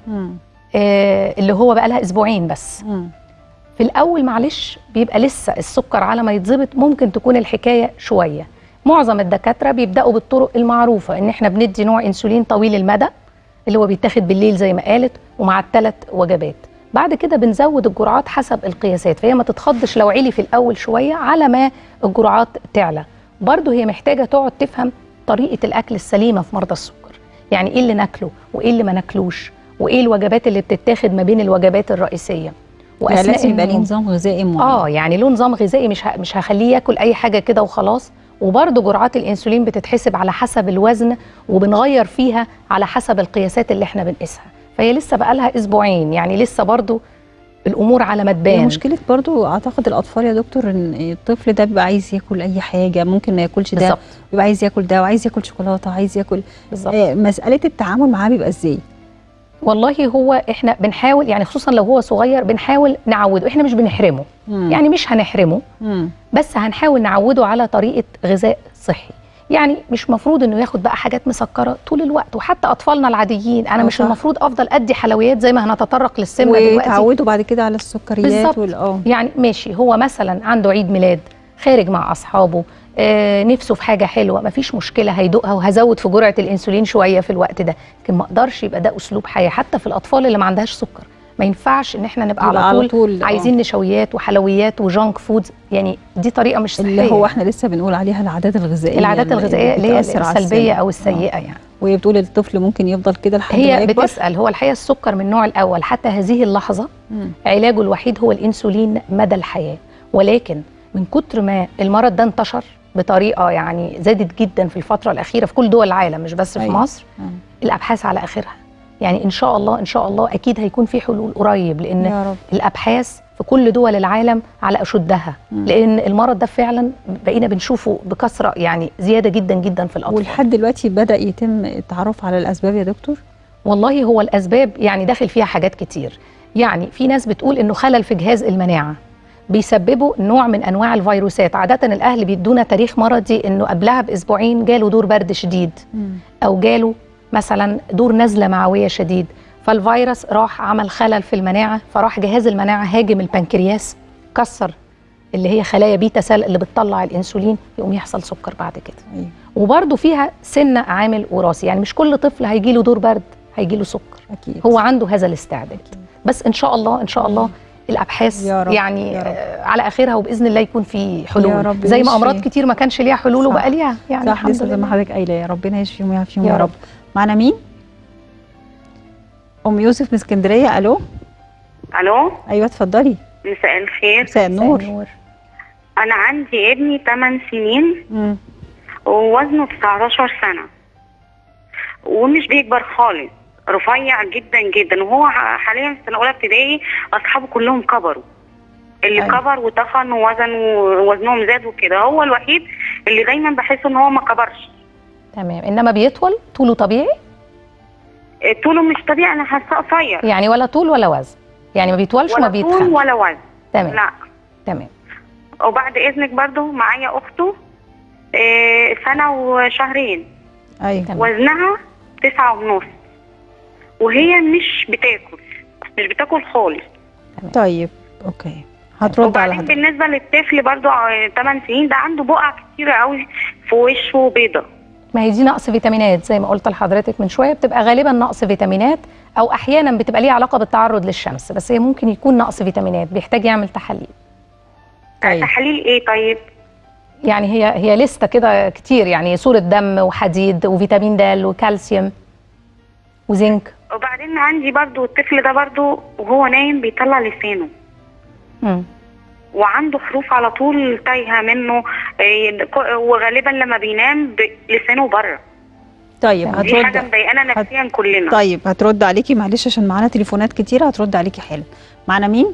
آه اللي هو بقى لها اسبوعين بس. مم. في الاول معلش بيبقى لسه السكر على ما يتظبط، ممكن تكون الحكايه شويه. معظم الدكاتره بيبداوا بالطرق المعروفه، ان احنا بندي نوع انسولين طويل المدى اللي هو بيتاخد بالليل زي ما قالت، ومع الثلاث وجبات. بعد كده بنزود الجرعات حسب القياسات، فهي ما تتخضش لو علي في الاول شويه على ما الجرعات تعلى. برضه هي محتاجه تقعد تفهم طريقه الاكل السليمه في مرضى السكر، يعني ايه اللي ناكله وايه اللي ما ناكلوش، وايه الوجبات اللي بتتاخد ما بين الوجبات الرئيسيه. يعني لازم يبقى ليه نظام غذائي معين. اه يعني له نظام غذائي، مش ه... مش هخليه ياكل اي حاجه كده وخلاص. وبرضه جرعات الانسولين بتتحسب على حسب الوزن، وبنغير فيها على حسب القياسات اللي احنا بنقيسها. فهي لسه بقى لها اسبوعين، يعني لسه برضه الامور على ما تبان. مشكله برضو اعتقد الاطفال يا دكتور ان الطفل ده بيبقى عايز ياكل اي حاجه، ممكن ما ياكلش ده، بيبقى عايز ياكل ده، وعايز ياكل شوكولاته، عايز ياكل بالظبط. آه مساله التعامل معاه بيبقى ازاي؟ والله هو احنا بنحاول يعني خصوصا لو هو صغير بنحاول نعوده، احنا مش بنحرمه. مم. يعني مش هنحرمه، مم. بس هنحاول نعوده على طريقه غذاء صحي. يعني مش مفروض انه ياخد بقى حاجات مسكره طول الوقت، وحتى اطفالنا العاديين انا مش المفروض افضل ادي حلويات زي ما هنتطرق للسمنه دلوقتي، ويتعودوا بعد كده على السكريات وال يعني ماشي. هو مثلا عنده عيد ميلاد، خارج مع اصحابه، آه نفسه في حاجه حلوه، مفيش مشكله هيدوقها، وهزود في جرعه الانسولين شويه في الوقت ده، لكن ما اقدرش يبقى ده اسلوب حياه. حتى في الاطفال اللي ما عندهاش سكر ما ينفعش ان احنا نبقى على طول, على طول عايزين أوه. نشويات وحلويات وجانك فود، يعني دي طريقه مش صحيه. اللي هو احنا لسه بنقول عليها العادات الغذائيه، العادات الغذائيه اللي هي السلبيه او السيئه. يعني وهي بتقول الطفل ممكن يفضل كده لحد ما يكبر. هي بتسال هو الحقيقه السكر من النوع الاول حتى هذه اللحظه مم. علاجه الوحيد هو الانسولين مدى الحياه، ولكن من كتر ما المرض ده انتشر بطريقه يعني زادت جدا في الفتره الاخيره في كل دول العالم مش بس في أيوة. مصر. مم. الابحاث على اخرها، يعني ان شاء الله ان شاء الله اكيد هيكون في حلول قريب، لان الابحاث في كل دول العالم على اشدها. مم. لان المرض ده فعلا بقينا بنشوفه بكثره، يعني زياده جدا جدا في الاطفال. ولحد دلوقتي بدا يتم التعرف على الاسباب يا دكتور؟ والله هو الاسباب يعني داخل فيها حاجات كتير. يعني في ناس بتقول انه خلل في جهاز المناعه بيسببوا نوع من انواع الفيروسات. عاده الاهل بيدونا تاريخ مرضي انه قبلها باسبوعين جاله دور برد شديد، مم. او جاله مثلا دور نزله معويه شديد، فالفيروس راح عمل خلل في المناعه، فراح جهاز المناعه هاجم البنكرياس، كسر اللي هي خلايا بيتا سيل اللي بتطلع الانسولين، يقوم يحصل سكر بعد كده. أيوة. وبرده فيها سنه عامل وراثي، يعني مش كل طفل هيجي له دور برد هيجي له سكر. أكيد. هو عنده هذا الاستعداد. أكيد. بس ان شاء الله ان شاء الله مم. الابحاث يا رب يعني يا رب. آه على اخرها وباذن الله يكون في حلول، زي ما امراض كتير ما كانش ليها حلول وبقى ليها يعني. صح، الحمد لله زي ما حضرتك قايله، يا ربنا يشفيهم ويعافيهم يا, يا رب. معنا مين؟ ام يوسف من اسكندريه. الو. الو. ايوه اتفضلي. مساء الخير. مساء النور. النور. انا عندي ابني ثمان سنين امم ووزنه تسعتاشر سنه ومش بيكبر خالص، رفيع جدا جدا، وهو حاليا في سنه اولى ابتدائي. اصحابه كلهم كبروا، اللي أيوة. كبر وتخن ووزن ووزنهم زاد وكده، هو الوحيد اللي دايما بحس ان هو ما كبرش. تمام. انما بيطول؟ طوله طبيعي؟ طوله مش طبيعي، انا حاساه قصير يعني، ولا طول ولا وزن، يعني ما بيطولش وما بيتخنش ولا طول ولا وزن. تمام. لا تمام. وبعد اذنك برضو معايا اخته إيه سنه وشهرين. ايوه. وزنها تسعة ونص وهي مش بتاكل مش بتاكل خالص. طيب اوكي هترد على حضرتك. بالنسبه للطفل برضو ثمان سنين ده عنده بقع كتيره قوي في وشه بيضه. ما هي دي نقص فيتامينات زي ما قلت لحضرتك من شويه، بتبقى غالبا نقص فيتامينات او احيانا بتبقى ليها علاقه بالتعرض للشمس، بس هي ممكن يكون نقص فيتامينات بيحتاج يعمل تحاليل. طيب. تحاليل ايه طيب؟ يعني هي هي لسته كده كتير، يعني صوره دم وحديد وفيتامين د وكالسيوم وزنك. وبعدين عندي برضو الطفل ده برضو وهو نايم بيطلع لسانه. امم وعنده حروف على طول تايهه منه، وغالبا لما بينام لسانه بره. طيب هترد. دي حاجه مضايقانا نفسيا هت... كلنا. طيب هترد عليكي، معلش عشان معانا تليفونات كتيره، هترد عليكي حالا. معانا مين؟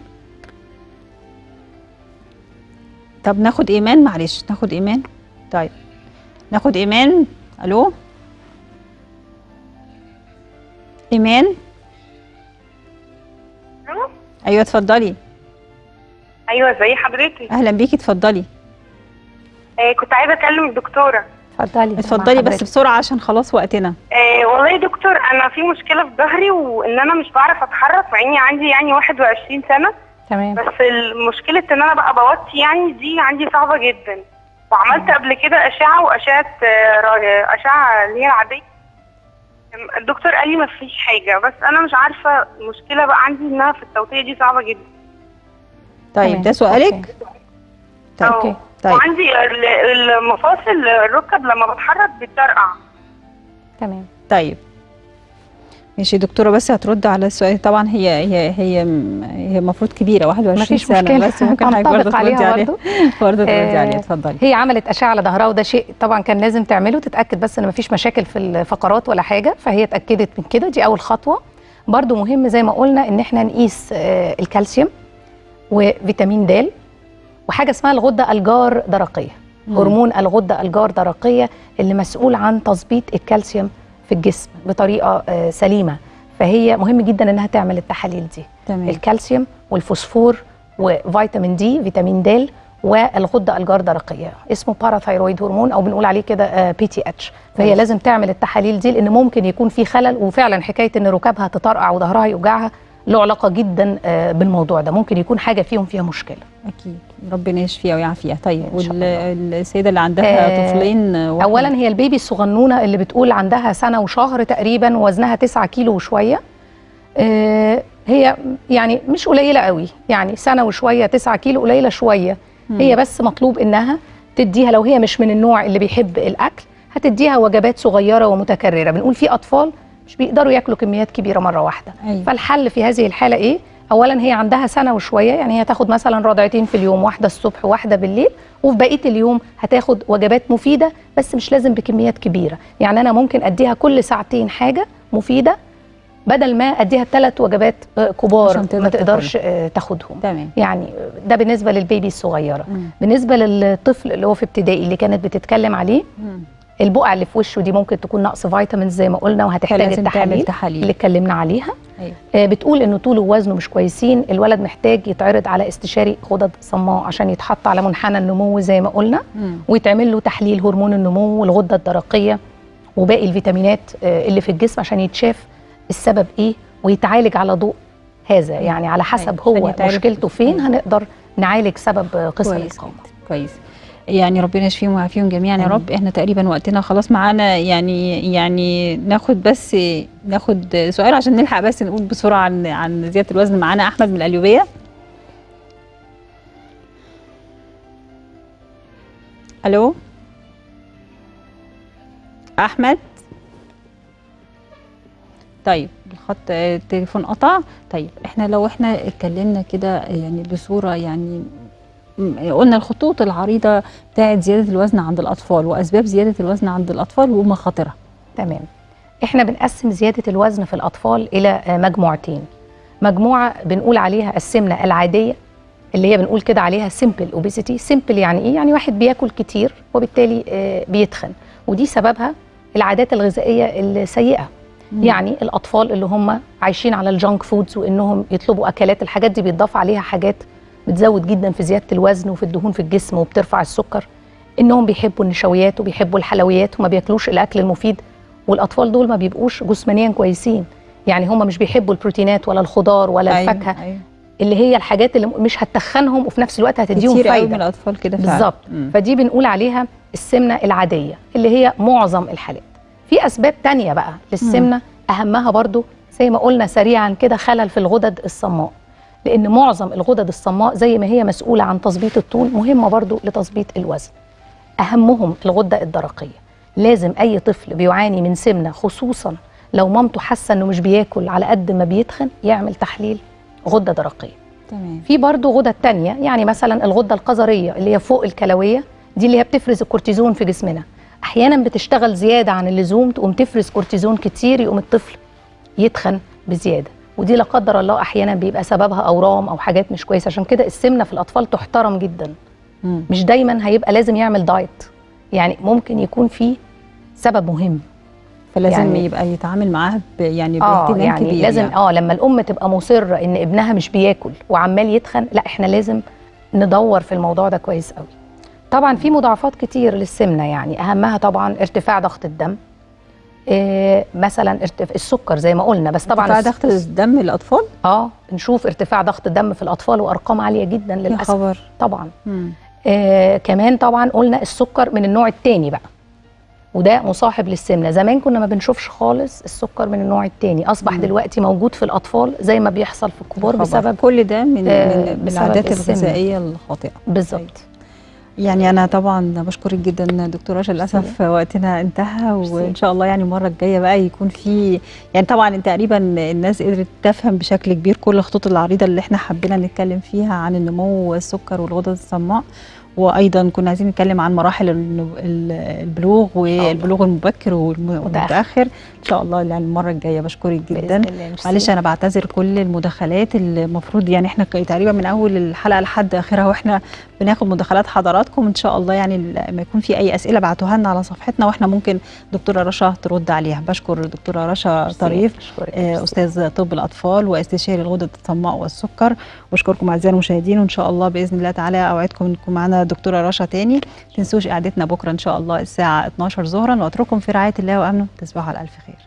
طب ناخد ايمان، معلش ناخد ايمان. طيب ناخد ايمان. الو ايمان. الو. ايوه اتفضلي. ايوه ازي حضرتك؟ اهلا بيكي اتفضلي. آه كنت عايزه اكلم الدكتوره. اتفضلي اتفضلي بس بسرعه عشان خلاص وقتنا. آه والله يا دكتور انا في مشكله في ظهري وان انا مش بعرف اتحرك، مع اني عندي يعني واحد وعشرين سنه. تمام. بس المشكله ان انا بقى بوطي يعني دي عندي صعبه جدا، وعملت قبل كده اشعه واشعه اشعه اللي هي العاديه. الدكتور قال لي ما فيش حاجه، بس انا مش عارفه المشكله بقى عندي انها في التوطيه دي صعبه جدا. طيب تمام. ده سؤالك؟ طيب اوكي. طيب. وعندي المفاصل الركب لما بتحرك بتطرقع. تمام. طيب ماشي دكتوره، بس هترد على السؤال. طبعا هي هي هي هي المفروض كبيره واحد وعشرين سنه مشكلة. بس ممكن حضرتك برضه تردي عليها برضه تردي عليها. اتفضلي. هي عملت اشعه على ظهرها وده شيء طبعا كان لازم تعمله، تتاكد بس ان مفيش مشاكل في الفقرات ولا حاجه، فهي اتاكدت من كده، دي اول خطوه. برضه مهم زي ما قلنا ان احنا نقيس الكالسيوم وفيتامين د وحاجه اسمها الغده الجار درقيه، هرمون الغده الجار درقيه اللي مسؤول عن تظبيط الكالسيوم في الجسم بطريقه سليمه، فهي مهم جدا انها تعمل التحاليل دي. تمام. الكالسيوم والفوسفور وفيتامين دي، فيتامين د، والغده الجار درقيه، اسمه باراثايرويد هرمون او بنقول عليه كده بي تي اتش، فهي مم. لازم تعمل التحاليل دي لان ممكن يكون في خلل، وفعلا حكايه ان ركابها تطرقع وظهرها يوجعها له علاقه جدا بالموضوع ده، ممكن يكون حاجه فيهم فيها مشكله. اكيد ربنا يشفيها ويعافيها. طيب والسيده اللي عندها آه طفلين، اولا هي البيبي الصغنونه اللي بتقول عندها سنه وشهر تقريبا ووزنها تسعة كيلو وشويه، آه هي يعني مش قليله قوي، يعني سنه وشويه تسعة كيلو قليله شويه. مم. هي بس مطلوب انها تديها، لو هي مش من النوع اللي بيحب الاكل هتديها وجبات صغيره ومتكرره. بنقول في اطفال مش بيقدروا ياكلوا كميات كبيره مره واحده. أيوة. فالحل في هذه الحاله ايه؟ اولا هي عندها سنه وشويه، يعني هي تاخد مثلا رضعتين في اليوم، واحده الصبح وواحده بالليل، وفي بقيه اليوم هتاخد وجبات مفيده بس مش لازم بكميات كبيره. يعني انا ممكن اديها كل ساعتين حاجه مفيده بدل ما اديها ثلاث وجبات كبار ما تقدرش تاخدهم. تمام. يعني ده بالنسبه للبيبي الصغيره. مم. بالنسبه للطفل اللي هو في ابتدائي اللي كانت بتتكلم عليه، مم. البقع اللي في وشه دي ممكن تكون نقص فيتامينز زي ما قلنا، وهتحتاج التحاليل اللي اتكلمنا عليها. أيوة. آه بتقول انه طوله ووزنه مش كويسين، الولد محتاج يتعرض على استشاري غدد صماء عشان يتحط على منحنى النمو زي ما قلنا. مم. ويتعمل له تحليل هرمون النمو والغده الدرقيه وباقي الفيتامينات آه اللي في الجسم عشان يتشاف السبب ايه ويتعالج على ضوء هذا، يعني على حسب هو مشكلته فين هنقدر نعالج سبب قصر القامه. كويس، يعني ربنا يشفيهم ويعافيهم جميعا يا رب. احنا تقريبا وقتنا خلاص معانا، يعني يعني ناخد بس ناخد سؤال عشان نلحق بس نقول بسرعه عن عن زياده الوزن. معانا احمد من القليوبيه. الو احمد. طيب الخط التليفون قطع. طيب احنا لو احنا اتكلمنا كده يعني بصوره، يعني قلنا الخطوط العريضه بتاعت زياده الوزن عند الاطفال واسباب زياده الوزن عند الاطفال ومخاطرها. تمام. احنا بنقسم زياده الوزن في الاطفال الى مجموعتين. مجموعه بنقول عليها السمنه العاديه اللي هي بنقول كده عليها سيمبل اوبيسيتي. سيمبل يعني ايه؟ يعني واحد بياكل كتير وبالتالي بيتخن، ودي سببها العادات الغذائيه السيئه. مم. يعني الاطفال اللي هم عايشين على الجانك فودز وانهم يطلبوا اكلات، الحاجات دي بيتضاف عليها حاجات بتزود جدا في زياده الوزن وفي الدهون في الجسم وبترفع السكر. انهم بيحبوا النشويات وبيحبوا الحلويات وما بياكلوش الاكل المفيد، والاطفال دول ما بيبقوش جسمانيا كويسين. يعني هم مش بيحبوا البروتينات ولا الخضار ولا أيوة الفاكهه أيوة. اللي هي الحاجات اللي مش هتخنهم وفي نفس الوقت هتديهم كتير فايده. كتير من الاطفال كده بالظبط. فدي بنقول عليها السمنه العاديه اللي هي معظم الحالات. في اسباب تانية بقى للسمنه، اهمها برضو زي ما قلنا سريعا كده خلل في الغدد الصماء، لان معظم الغدد الصماء زي ما هي مسؤوله عن تظبيط الطول مهمه برضو لتظبيط الوزن. اهمهم الغده الدرقيه. لازم اي طفل بيعاني من سمنه، خصوصا لو مامته حاسه انه مش بياكل على قد ما بيتخن، يعمل تحليل غده درقيه. تمام. في برضو غدد تانية، يعني مثلا الغده القذريه اللي هي فوق الكلويه، دي اللي هي بتفرز الكورتيزون في جسمنا. احيانا بتشتغل زياده عن اللزوم، تقوم تفرز كورتيزون كتير، يقوم الطفل يتخن بزياده، ودي لا قدر الله احيانا بيبقى سببها اورام او حاجات مش كويسه. عشان كده السمنه في الاطفال تحترم جدا. مم. مش دايما هيبقى لازم يعمل دايت، يعني ممكن يكون في سبب مهم، فلازم يعني يبقى يتعامل معاها يعني باهتمام آه يعني كبير. لازم يعني. اه لما الام تبقى مصره ان ابنها مش بياكل وعمال يتخن، لا احنا لازم ندور في الموضوع ده كويس قوي. طبعا في مضاعفات كتير للسمنه، يعني اهمها طبعا ارتفاع ضغط الدم، إيه مثلا ارتفاع السكر زي ما قلنا. بس طبعا ارتفاع ضغط الدم للاطفال، اه بنشوف ارتفاع ضغط الدم في الاطفال وارقام عاليه جدا للاسف. يا خبر. طبعا. إيه كمان طبعا قلنا السكر من النوع الثاني بقى، وده مصاحب للسمنه. زمان كنا ما بنشوفش خالص السكر من النوع الثاني، اصبح مم. دلوقتي موجود في الاطفال زي ما بيحصل في الكبار، بسبب كل ده من, آه من العادات الغذائيه الخاطئه. بالظبط. يعني انا طبعا بشكرك جدا دكتوره رشا، للاسف وقتنا انتهى، وان شاء الله يعني المره الجايه بقى يكون في، يعني طبعا تقريبا الناس قدرت تفهم بشكل كبير كل الخطوط العريضه اللي احنا حبينا نتكلم فيها عن النمو والسكر والغدد الصماء، وايضا كنا عايزين نتكلم عن مراحل البلوغ والبلوغ المبكر والمتاخر. ان شاء الله يعني المره الجايه. بشكرك جدا. معلش انا بعتذر كل المداخلات اللي المفروض يعني احنا تقريبا من اول الحلقه لحد اخرها واحنا بناخد مداخلات حضراتكم. ان شاء الله يعني لما يكون في اي اسئله ابعتوها لنا على صفحتنا واحنا ممكن دكتوره رشا ترد عليها. بشكر دكتوره رشا طريف، استاذ طب الاطفال واستشاري الغدد الصماء والسكر. واشكركم اعزائي المشاهدين، وان شاء الله باذن الله تعالى اوعدكم انكم معانا دكتوره رشا تاني. تنسوش قعدتنا بكره ان شاء الله الساعه اتناشر ظهرا، واترككم في رعايه الله وامنه. تصبحوا على الف خير.